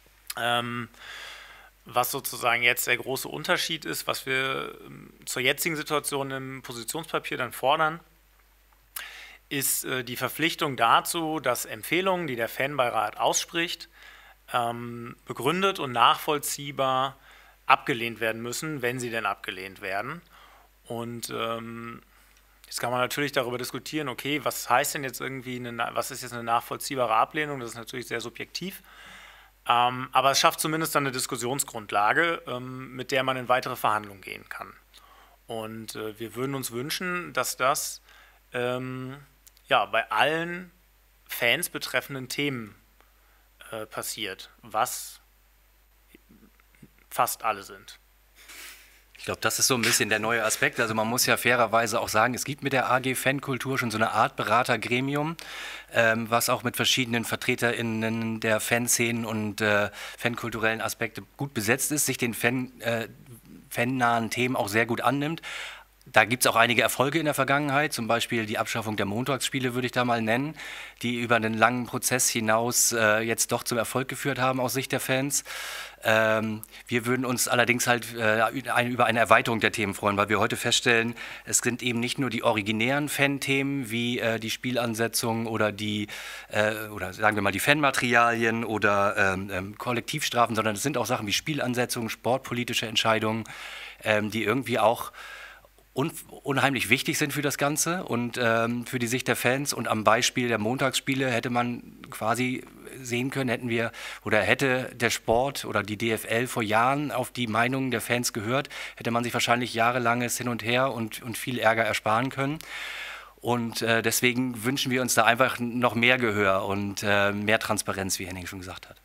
Was sozusagen jetzt der große Unterschied ist, was wir zur jetzigen Situation im Positionspapier dann fordern, ist die Verpflichtung dazu, dass Empfehlungen, die der Fanbeirat ausspricht, begründet und nachvollziehbar abgelehnt werden müssen, wenn sie denn abgelehnt werden. Und jetzt kann man natürlich darüber diskutieren, okay, was heißt denn jetzt irgendwie, was ist jetzt eine nachvollziehbare Ablehnung? Das ist natürlich sehr subjektiv. Aber es schafft zumindest dann eine Diskussionsgrundlage, mit der man in weitere Verhandlungen gehen kann. Und wir würden uns wünschen, dass das bei allen Fans betreffenden Themen passiert, was fast alle sind. Ich glaube, das ist so ein bisschen der neue Aspekt. Also man muss ja fairerweise auch sagen, es gibt mit der AG Fankultur schon so eine Art Beratergremium, was auch mit verschiedenen VertreterInnen der Fanszenen und fankulturellen Aspekte gut besetzt ist, sich den fannahen Themen auch sehr gut annimmt. Da gibt es auch einige Erfolge in der Vergangenheit, zum Beispiel die Abschaffung der Montagsspiele, würde ich da mal nennen, die über einen langen Prozess hinaus jetzt doch zum Erfolg geführt haben aus Sicht der Fans. Wir würden uns allerdings halt über eine Erweiterung der Themen freuen, weil wir heute feststellen, es sind eben nicht nur die originären Fan-Themen wie die Spielansetzung oder oder sagen wir mal die Fanmaterialien oder Kollektivstrafen, sondern es sind auch Sachen wie Spielansetzungen, sportpolitische Entscheidungen, die irgendwie auch unheimlich wichtig sind für das Ganze und für die Sicht der Fans. Und am Beispiel der Montagsspiele hätte man quasi sehen können, hätte der Sport oder die DFL vor Jahren auf die Meinungen der Fans gehört, hätte man sich wahrscheinlich jahrelanges Hin und Her und viel Ärger ersparen können. Und deswegen wünschen wir uns da einfach noch mehr Gehör und mehr Transparenz, wie Henning schon gesagt hat.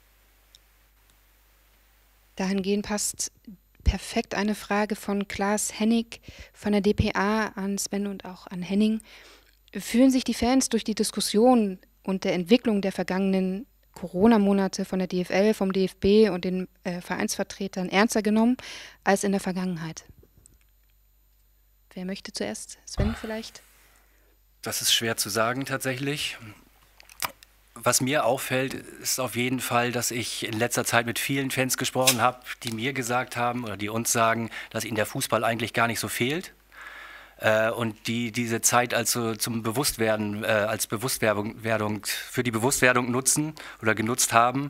Dahingehend passt perfekt eine Frage von Klaas Hennig von der dpa an Sven und auch an Henning. Fühlen sich die Fans durch die Diskussion und der Entwicklung der vergangenen Corona-Monate von der DFL, vom DFB und den Vereinsvertretern ernster genommen als in der Vergangenheit? Wer möchte zuerst? Sven vielleicht? Das ist schwer zu sagen tatsächlich. Was mir auffällt, ist auf jeden Fall, dass ich in letzter Zeit mit vielen Fans gesprochen habe, die mir gesagt haben oder die uns sagen, dass ihnen der Fußball eigentlich gar nicht so fehlt. Und die diese Zeit also zum Bewusstwerden, als Bewusstwerdung, für die Bewusstwerdung nutzen oder genutzt haben.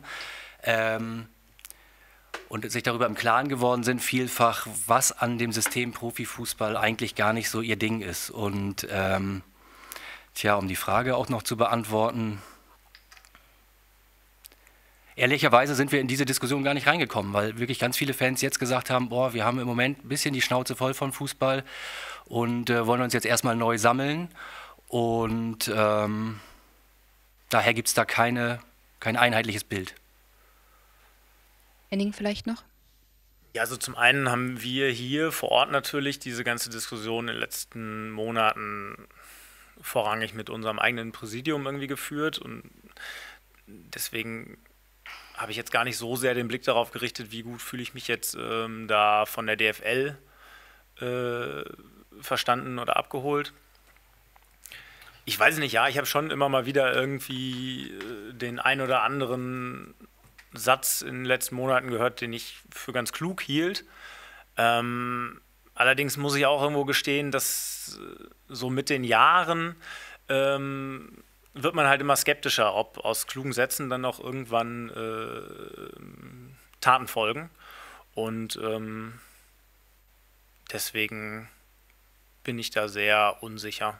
Und sich darüber im Klaren geworden sind, vielfach, was an dem System Profifußball eigentlich gar nicht so ihr Ding ist. Und um die Frage auch noch zu beantworten, ehrlicherweise sind wir in diese Diskussion gar nicht reingekommen, weil wirklich ganz viele Fans jetzt gesagt haben, boah, wir haben im Moment ein bisschen die Schnauze voll von Fußball und wollen uns jetzt erstmal neu sammeln. Und daher gibt es da kein einheitliches Bild. Henning vielleicht noch? Ja, also zum einen haben wir hier vor Ort natürlich diese ganze Diskussion in den letzten Monaten vorrangig mit unserem eigenen Präsidium irgendwie geführt und deswegen habe ich jetzt gar nicht so sehr den Blick darauf gerichtet, wie gut fühle ich mich jetzt da von der DFL verstanden oder abgeholt. Ich weiß nicht, ja, ich habe schon immer mal wieder irgendwie den ein oder anderen Satz in den letzten Monaten gehört, den ich für ganz klug hielt. Allerdings muss ich auch irgendwo gestehen, dass so mit den Jahren wird man halt immer skeptischer, ob aus klugen Sätzen dann auch irgendwann Taten folgen. Und deswegen bin ich da sehr unsicher.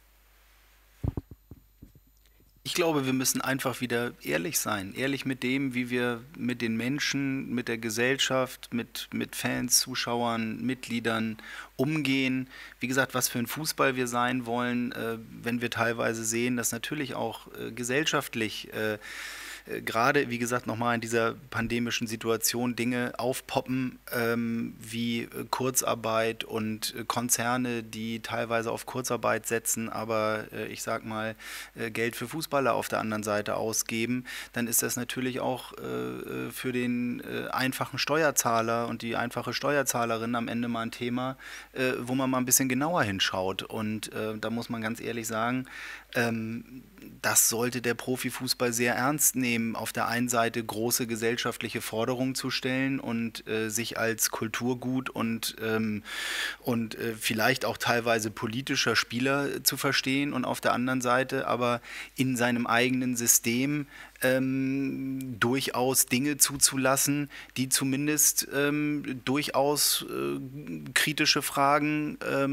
Ich glaube, wir müssen einfach wieder ehrlich sein. Ehrlich mit dem, wie wir mit den Menschen, mit der Gesellschaft, mit Fans, Zuschauern, Mitgliedern umgehen. Wie gesagt, was für ein Fußball wir sein wollen, wenn wir teilweise sehen, dass natürlich auch gesellschaftlich gerade, wie gesagt, nochmal in dieser pandemischen Situation Dinge aufpoppen, wie Kurzarbeit und Konzerne, die teilweise auf Kurzarbeit setzen, aber ich sag mal, Geld für Fußballer auf der anderen Seite ausgeben, dann ist das natürlich auch für den einfachen Steuerzahler und die einfache Steuerzahlerin am Ende mal ein Thema, wo man mal ein bisschen genauer hinschaut. Und da muss man ganz ehrlich sagen, das sollte der Profifußball sehr ernst nehmen, auf der einen Seite große gesellschaftliche Forderungen zu stellen und sich als Kulturgut und vielleicht auch teilweise politischer Spieler zu verstehen und auf der anderen Seite aber in seinem eigenen System durchaus Dinge zuzulassen, die zumindest durchaus kritische Fragen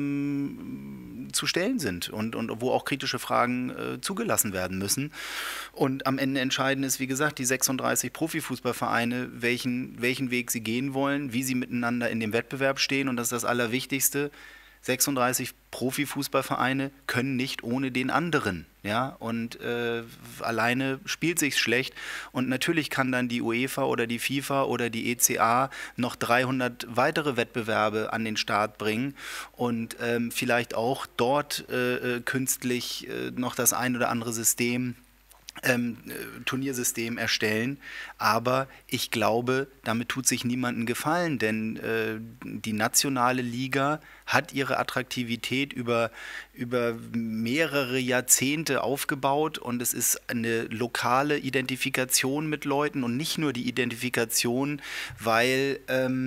zu stellen sind und wo auch kritische Fragen zugelassen werden müssen. Und am Ende entscheidend ist, wie gesagt, die 36 Profifußballvereine, welchen Weg sie gehen wollen, wie sie miteinander in dem Wettbewerb stehen, und das ist das Allerwichtigste. 36 Profifußballvereine können nicht ohne den anderen, ja, und alleine spielt sich's schlecht, und natürlich kann dann die UEFA oder die FIFA oder die ECA noch 300 weitere Wettbewerbe an den Start bringen und vielleicht auch dort künstlich noch das ein oder andere Turniersystem erstellen, aber ich glaube, damit tut sich niemandem Gefallen, denn die nationale Liga hat ihre Attraktivität über mehrere Jahrzehnte aufgebaut, und es ist eine lokale Identifikation mit Leuten und nicht nur die Identifikation, weil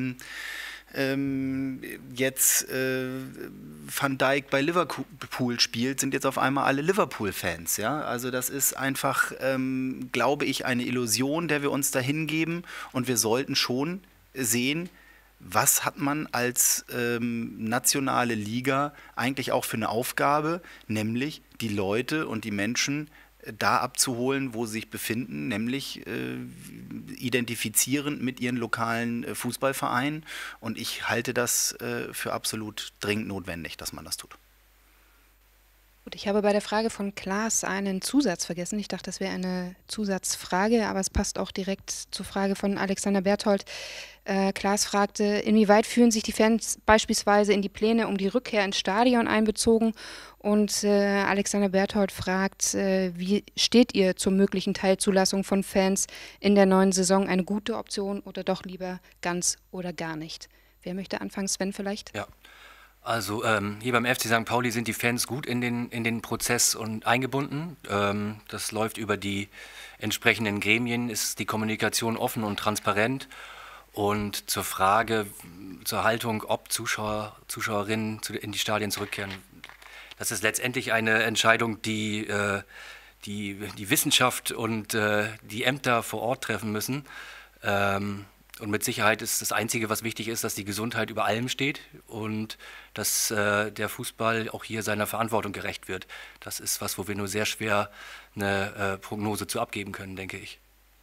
jetzt Van Dijk bei Liverpool spielt, sind jetzt auf einmal alle Liverpool-Fans. Ja? Also das ist einfach, glaube ich, eine Illusion, der wir uns da hingeben, und wir sollten schon sehen, was hat man als nationale Liga eigentlich auch für eine Aufgabe, nämlich die Leute und die Menschen da abzuholen, wo sie sich befinden, nämlich identifizierend mit ihren lokalen Fußballvereinen. Und ich halte das für absolut dringend notwendig, dass man das tut. Gut, ich habe bei der Frage von Klaas einen Zusatz vergessen. Ich dachte, das wäre eine Zusatzfrage, aber es passt auch direkt zur Frage von Alexander Berthold. Klaas fragte, inwieweit fühlen sich die Fans beispielsweise in die Pläne um die Rückkehr ins Stadion einbezogen? Und Alexander Berthold fragt, wie steht ihr zur möglichen Teilzulassung von Fans in der neuen Saison? Eine gute Option oder doch lieber ganz oder gar nicht? Wer möchte anfangen? Sven vielleicht? Ja, Also hier beim FC St. Pauli sind die Fans gut in den Prozess und eingebunden. Das läuft über die entsprechenden Gremien, ist die Kommunikation offen und transparent. Und zur Frage, zur Haltung, ob Zuschauer, Zuschauerinnen in die Stadien zurückkehren, das ist letztendlich eine Entscheidung, die die Wissenschaft und die Ämter vor Ort treffen müssen. Und mit Sicherheit ist das Einzige, was wichtig ist, dass die Gesundheit über allem steht und dass der Fußball auch hier seiner Verantwortung gerecht wird. Das ist was, wo wir nur sehr schwer eine Prognose zu abgeben können, denke ich.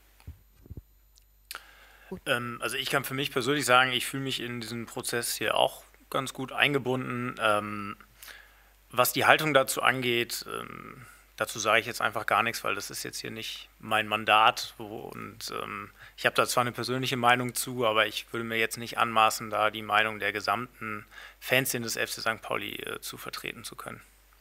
Also ich kann für mich persönlich sagen, ich fühle mich in diesen Prozess hier auch ganz gut eingebunden. Was die Haltung dazu angeht, dazu sage ich jetzt einfach gar nichts, weil das ist jetzt hier nicht mein Mandat. Und ich habe da zwar eine persönliche Meinung zu, aber ich würde mir jetzt nicht anmaßen, da die Meinung der gesamten Fanszene des FC St. Pauli zu vertreten zu können.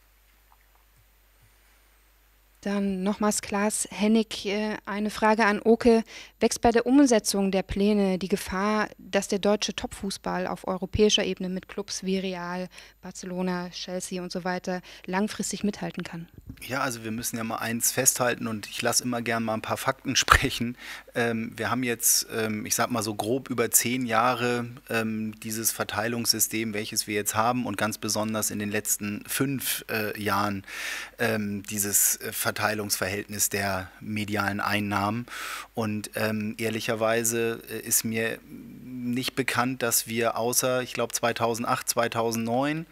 Dann nochmals Klaas Hennig, eine Frage an Oke. Wächst bei der Umsetzung der Pläne die Gefahr, dass der deutsche Topfußball auf europäischer Ebene mit Clubs wie Real, Barcelona, Chelsea und so weiter langfristig mithalten kann? Ja, also wir müssen ja mal eins festhalten und ich lasse immer gern mal ein paar Fakten sprechen. Wir haben jetzt, ich sag mal so grob über 10 Jahre dieses Verteilungssystem, welches wir jetzt haben und ganz besonders in den letzten 5 Jahren dieses Verteilungsverhältnis der medialen Einnahmen. Und ehrlicherweise ist mir nicht bekannt, dass wir außer, ich glaube 2008, 2009,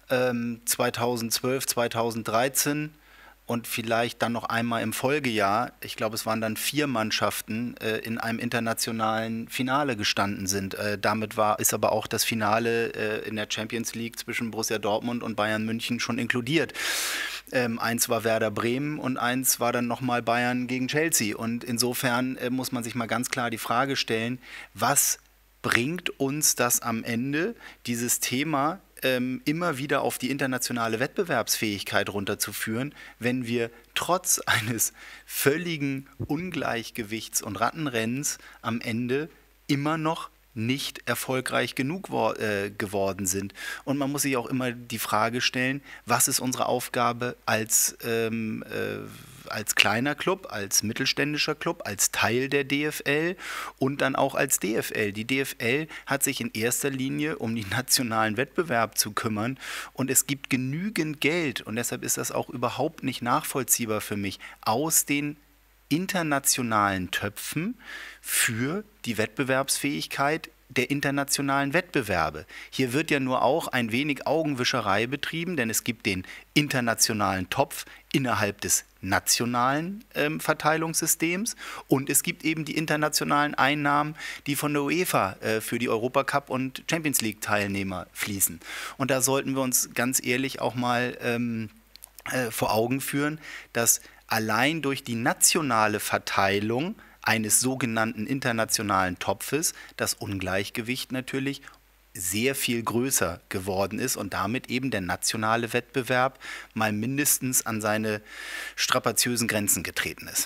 2012, 2013 und vielleicht dann noch einmal im Folgejahr, ich glaube, es waren dann 4 Mannschaften, in einem internationalen Finale gestanden sind. Damit ist aber auch das Finale in der Champions League zwischen Borussia Dortmund und Bayern München schon inkludiert. Eins war Werder Bremen und eins war dann nochmal Bayern gegen Chelsea. Und insofern muss man sich mal ganz klar die Frage stellen, was bringt uns das am Ende, dieses Thema immer wieder auf die internationale Wettbewerbsfähigkeit runterzuführen, wenn wir trotz eines völligen Ungleichgewichts und Rattenrennens am Ende immer noch nicht erfolgreich genug geworden sind. Und man muss sich auch immer die Frage stellen, was ist unsere Aufgabe als kleiner Club, als mittelständischer Club, als Teil der DFL und dann auch als DFL. Die DFL hat sich in erster Linie um den nationalen Wettbewerb zu kümmern und es gibt genügend Geld und deshalb ist das auch überhaupt nicht nachvollziehbar für mich, aus den internationalen Töpfen für die Wettbewerbsfähigkeit der internationalen Wettbewerbe. Hier wird ja nur auch ein wenig Augenwischerei betrieben, denn es gibt den internationalen Topf innerhalb des nationalen Verteilungssystems und es gibt eben die internationalen Einnahmen, die von der UEFA für die Europacup und Champions League Teilnehmer fließen. Und da sollten wir uns ganz ehrlich auch mal vor Augen führen, dass allein durch die nationale Verteilung eines sogenannten internationalen Topfes das Ungleichgewicht natürlich sehr viel größer geworden ist und damit eben der nationale Wettbewerb mal mindestens an seine strapaziösen Grenzen getreten ist.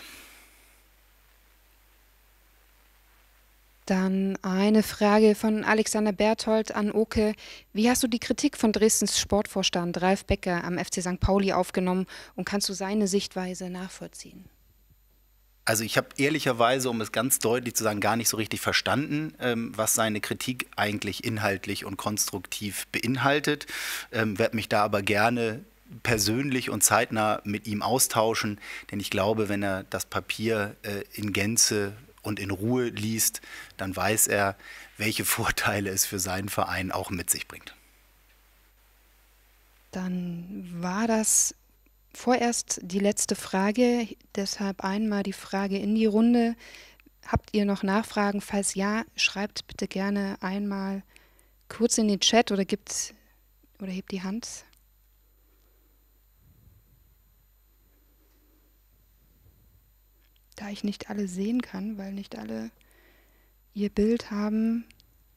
Dann eine Frage von Alexander Berthold an Oke. Wie hast du die Kritik von Dresdens Sportvorstand Ralf Becker am FC St. Pauli aufgenommen und kannst du seine Sichtweise nachvollziehen? Also ich habe ehrlicherweise, um es ganz deutlich zu sagen, gar nicht so richtig verstanden, was seine Kritik eigentlich inhaltlich und konstruktiv beinhaltet. Werde mich da aber gerne persönlich und zeitnah mit ihm austauschen, denn ich glaube, wenn er das Papier in Gänze und in Ruhe liest, dann weiß er, welche Vorteile es für seinen Verein auch mit sich bringt. Dann war das vorerst die letzte Frage, deshalb einmal die Frage in die Runde. Habt ihr noch Nachfragen? Falls ja, schreibt bitte gerne einmal kurz in den Chat oder hebt die Hand. Da ich nicht alle sehen kann, weil nicht alle ihr Bild haben.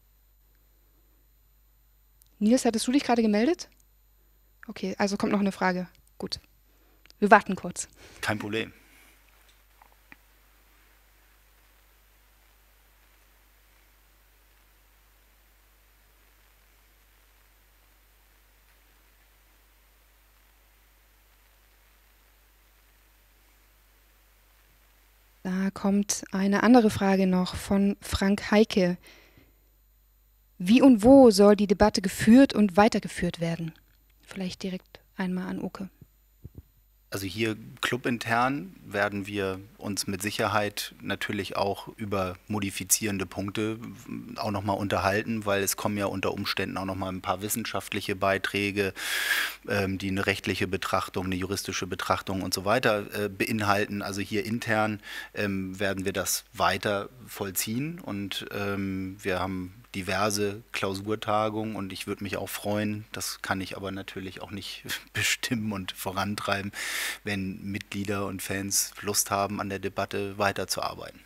Nils, hattest du dich gerade gemeldet? Okay, also kommt noch eine Frage. Gut. Wir warten kurz. Kein Problem. kommt eine andere Frage noch von Frank Heike. Wie und wo soll die Debatte geführt und weitergeführt werden? Vielleicht direkt einmal an Oke. Also hier clubintern werden wir uns mit Sicherheit natürlich auch über modifizierende Punkte auch nochmal unterhalten, weil es kommen ja unter Umständen auch nochmal ein paar wissenschaftliche Beiträge, die eine rechtliche Betrachtung, eine juristische Betrachtung und so weiter beinhalten. Also hier intern werden wir das weiter vollziehen und wir haben diverse Klausurtagungen und ich würde mich auch freuen, das kann ich aber natürlich auch nicht bestimmen und vorantreiben, wenn Mitglieder und Fans Lust haben, an der Debatte weiterzuarbeiten.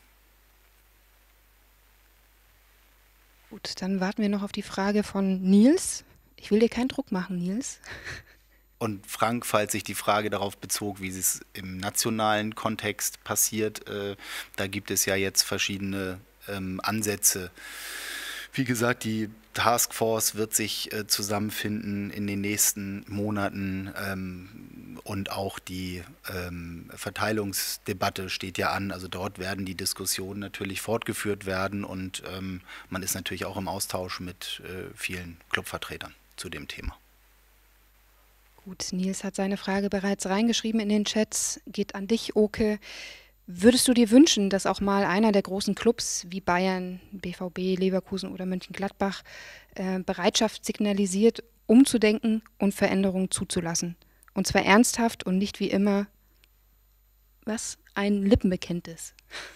Gut, dann warten wir noch auf die Frage von Nils. Ich will dir keinen Druck machen, Nils. Und Frank, falls sich die Frage darauf bezog, wie es im nationalen Kontext passiert, da gibt es ja jetzt verschiedene Ansätze. Wie gesagt, die Taskforce wird sich zusammenfinden in den nächsten Monaten und auch die Verteilungsdebatte steht ja an. Also dort werden die Diskussionen natürlich fortgeführt werden und man ist natürlich auch im Austausch mit vielen Clubvertretern zu dem Thema. Gut, Nils hat seine Frage bereits reingeschrieben in den Chat. Geht an dich, Oke. Würdest du dir wünschen, dass auch mal einer der großen Clubs wie Bayern, BVB, Leverkusen oder Mönchengladbach Bereitschaft signalisiert, umzudenken und Veränderungen zuzulassen? Und zwar ernsthaft und nicht wie immer, was? Ein Lippenbekenntnis.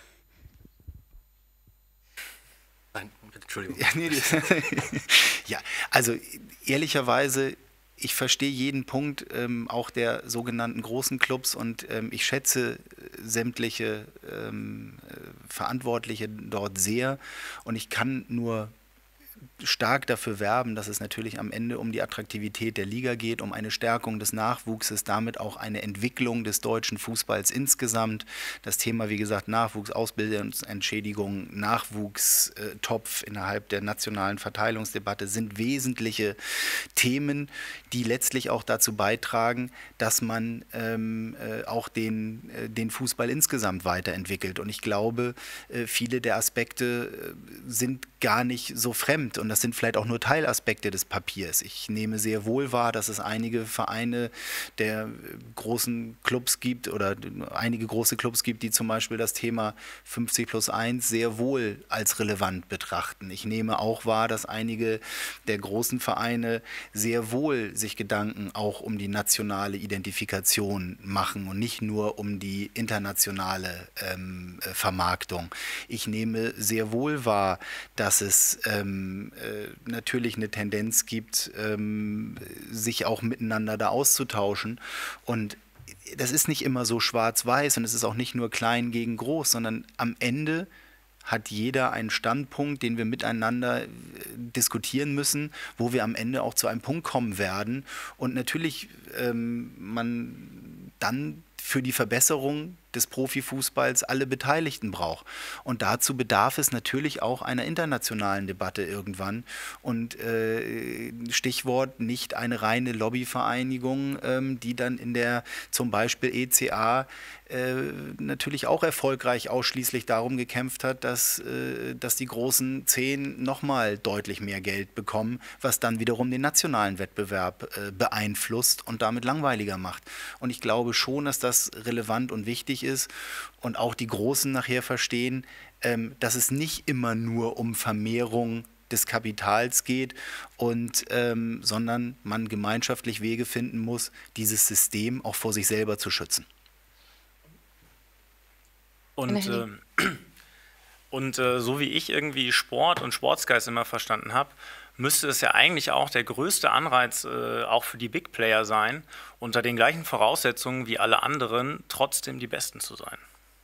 Nein, Entschuldigung. Ja, also ehrlicherweise, ich verstehe jeden Punkt, auch der sogenannten großen Clubs und ich schätze sämtliche Verantwortliche dort sehr und ich kann nur stark dafür werben, dass es natürlich am Ende um die Attraktivität der Liga geht, um eine Stärkung des Nachwuchses, damit auch eine Entwicklung des deutschen Fußballs insgesamt. Das Thema, wie gesagt, Nachwuchs, Ausbildungsentschädigung, Nachwuchstopf innerhalb der nationalen Verteilungsdebatte sind wesentliche Themen, die letztlich auch dazu beitragen, dass man auch den Fußball insgesamt weiterentwickelt. Und ich glaube, viele der Aspekte sind gar nicht so fremd und das sind vielleicht auch nur Teilaspekte des Papiers. Ich nehme sehr wohl wahr, dass es einige Vereine der großen Clubs gibt oder einige große Clubs gibt, die zum Beispiel das Thema 50+1 sehr wohl als relevant betrachten. Ich nehme auch wahr, dass einige der großen Vereine sehr wohl sich Gedanken auch um die nationale Identifikation machen und nicht nur um die internationale Vermarktung. Ich nehme sehr wohl wahr, dass es natürlich eine Tendenz gibt, sich auch miteinander da auszutauschen. Und das ist nicht immer so schwarz-weiß und es ist auch nicht nur klein gegen groß, sondern am Ende hat jeder einen Standpunkt, den wir miteinander diskutieren müssen, wo wir am Ende auch zu einem Punkt kommen werden. Und natürlich man dann für die Verbesserung des Profifußballs alle Beteiligten braucht. Und dazu bedarf es natürlich auch einer internationalen Debatte irgendwann. Und Stichwort nicht eine reine Lobbyvereinigung, die dann in der zum Beispiel ECA natürlich auch erfolgreich ausschließlich darum gekämpft hat, dass die großen 10 nochmal deutlich mehr Geld bekommen, was dann wiederum den nationalen Wettbewerb beeinflusst und damit langweiliger macht. Und ich glaube schon, dass das relevant und wichtig ist und auch die Großen nachher verstehen, dass es nicht immer nur um Vermehrung des Kapitals geht und sondern man gemeinschaftlich Wege finden muss, dieses System auch vor sich selber zu schützen. Und so wie ich irgendwie Sport und Sportsgeist immer verstanden habe, müsste es ja eigentlich auch der größte Anreiz auch für die Big Player sein, unter den gleichen Voraussetzungen wie alle anderen trotzdem die Besten zu sein.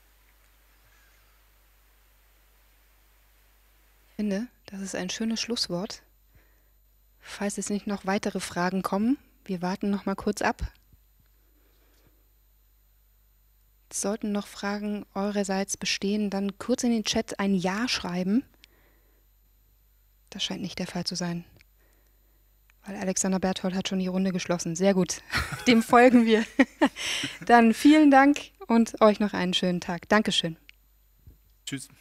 Ich finde, das ist ein schönes Schlusswort. Falls es nicht noch weitere Fragen kommen, wir warten noch mal kurz ab. Sollten noch Fragen eurerseits bestehen, dann kurz in den Chat ein Ja schreiben. Das scheint nicht der Fall zu sein. Weil Alexander Berthold hat schon die Runde geschlossen. Sehr gut, dem folgen wir. Dann vielen Dank und euch noch einen schönen Tag. Dankeschön. Tschüss.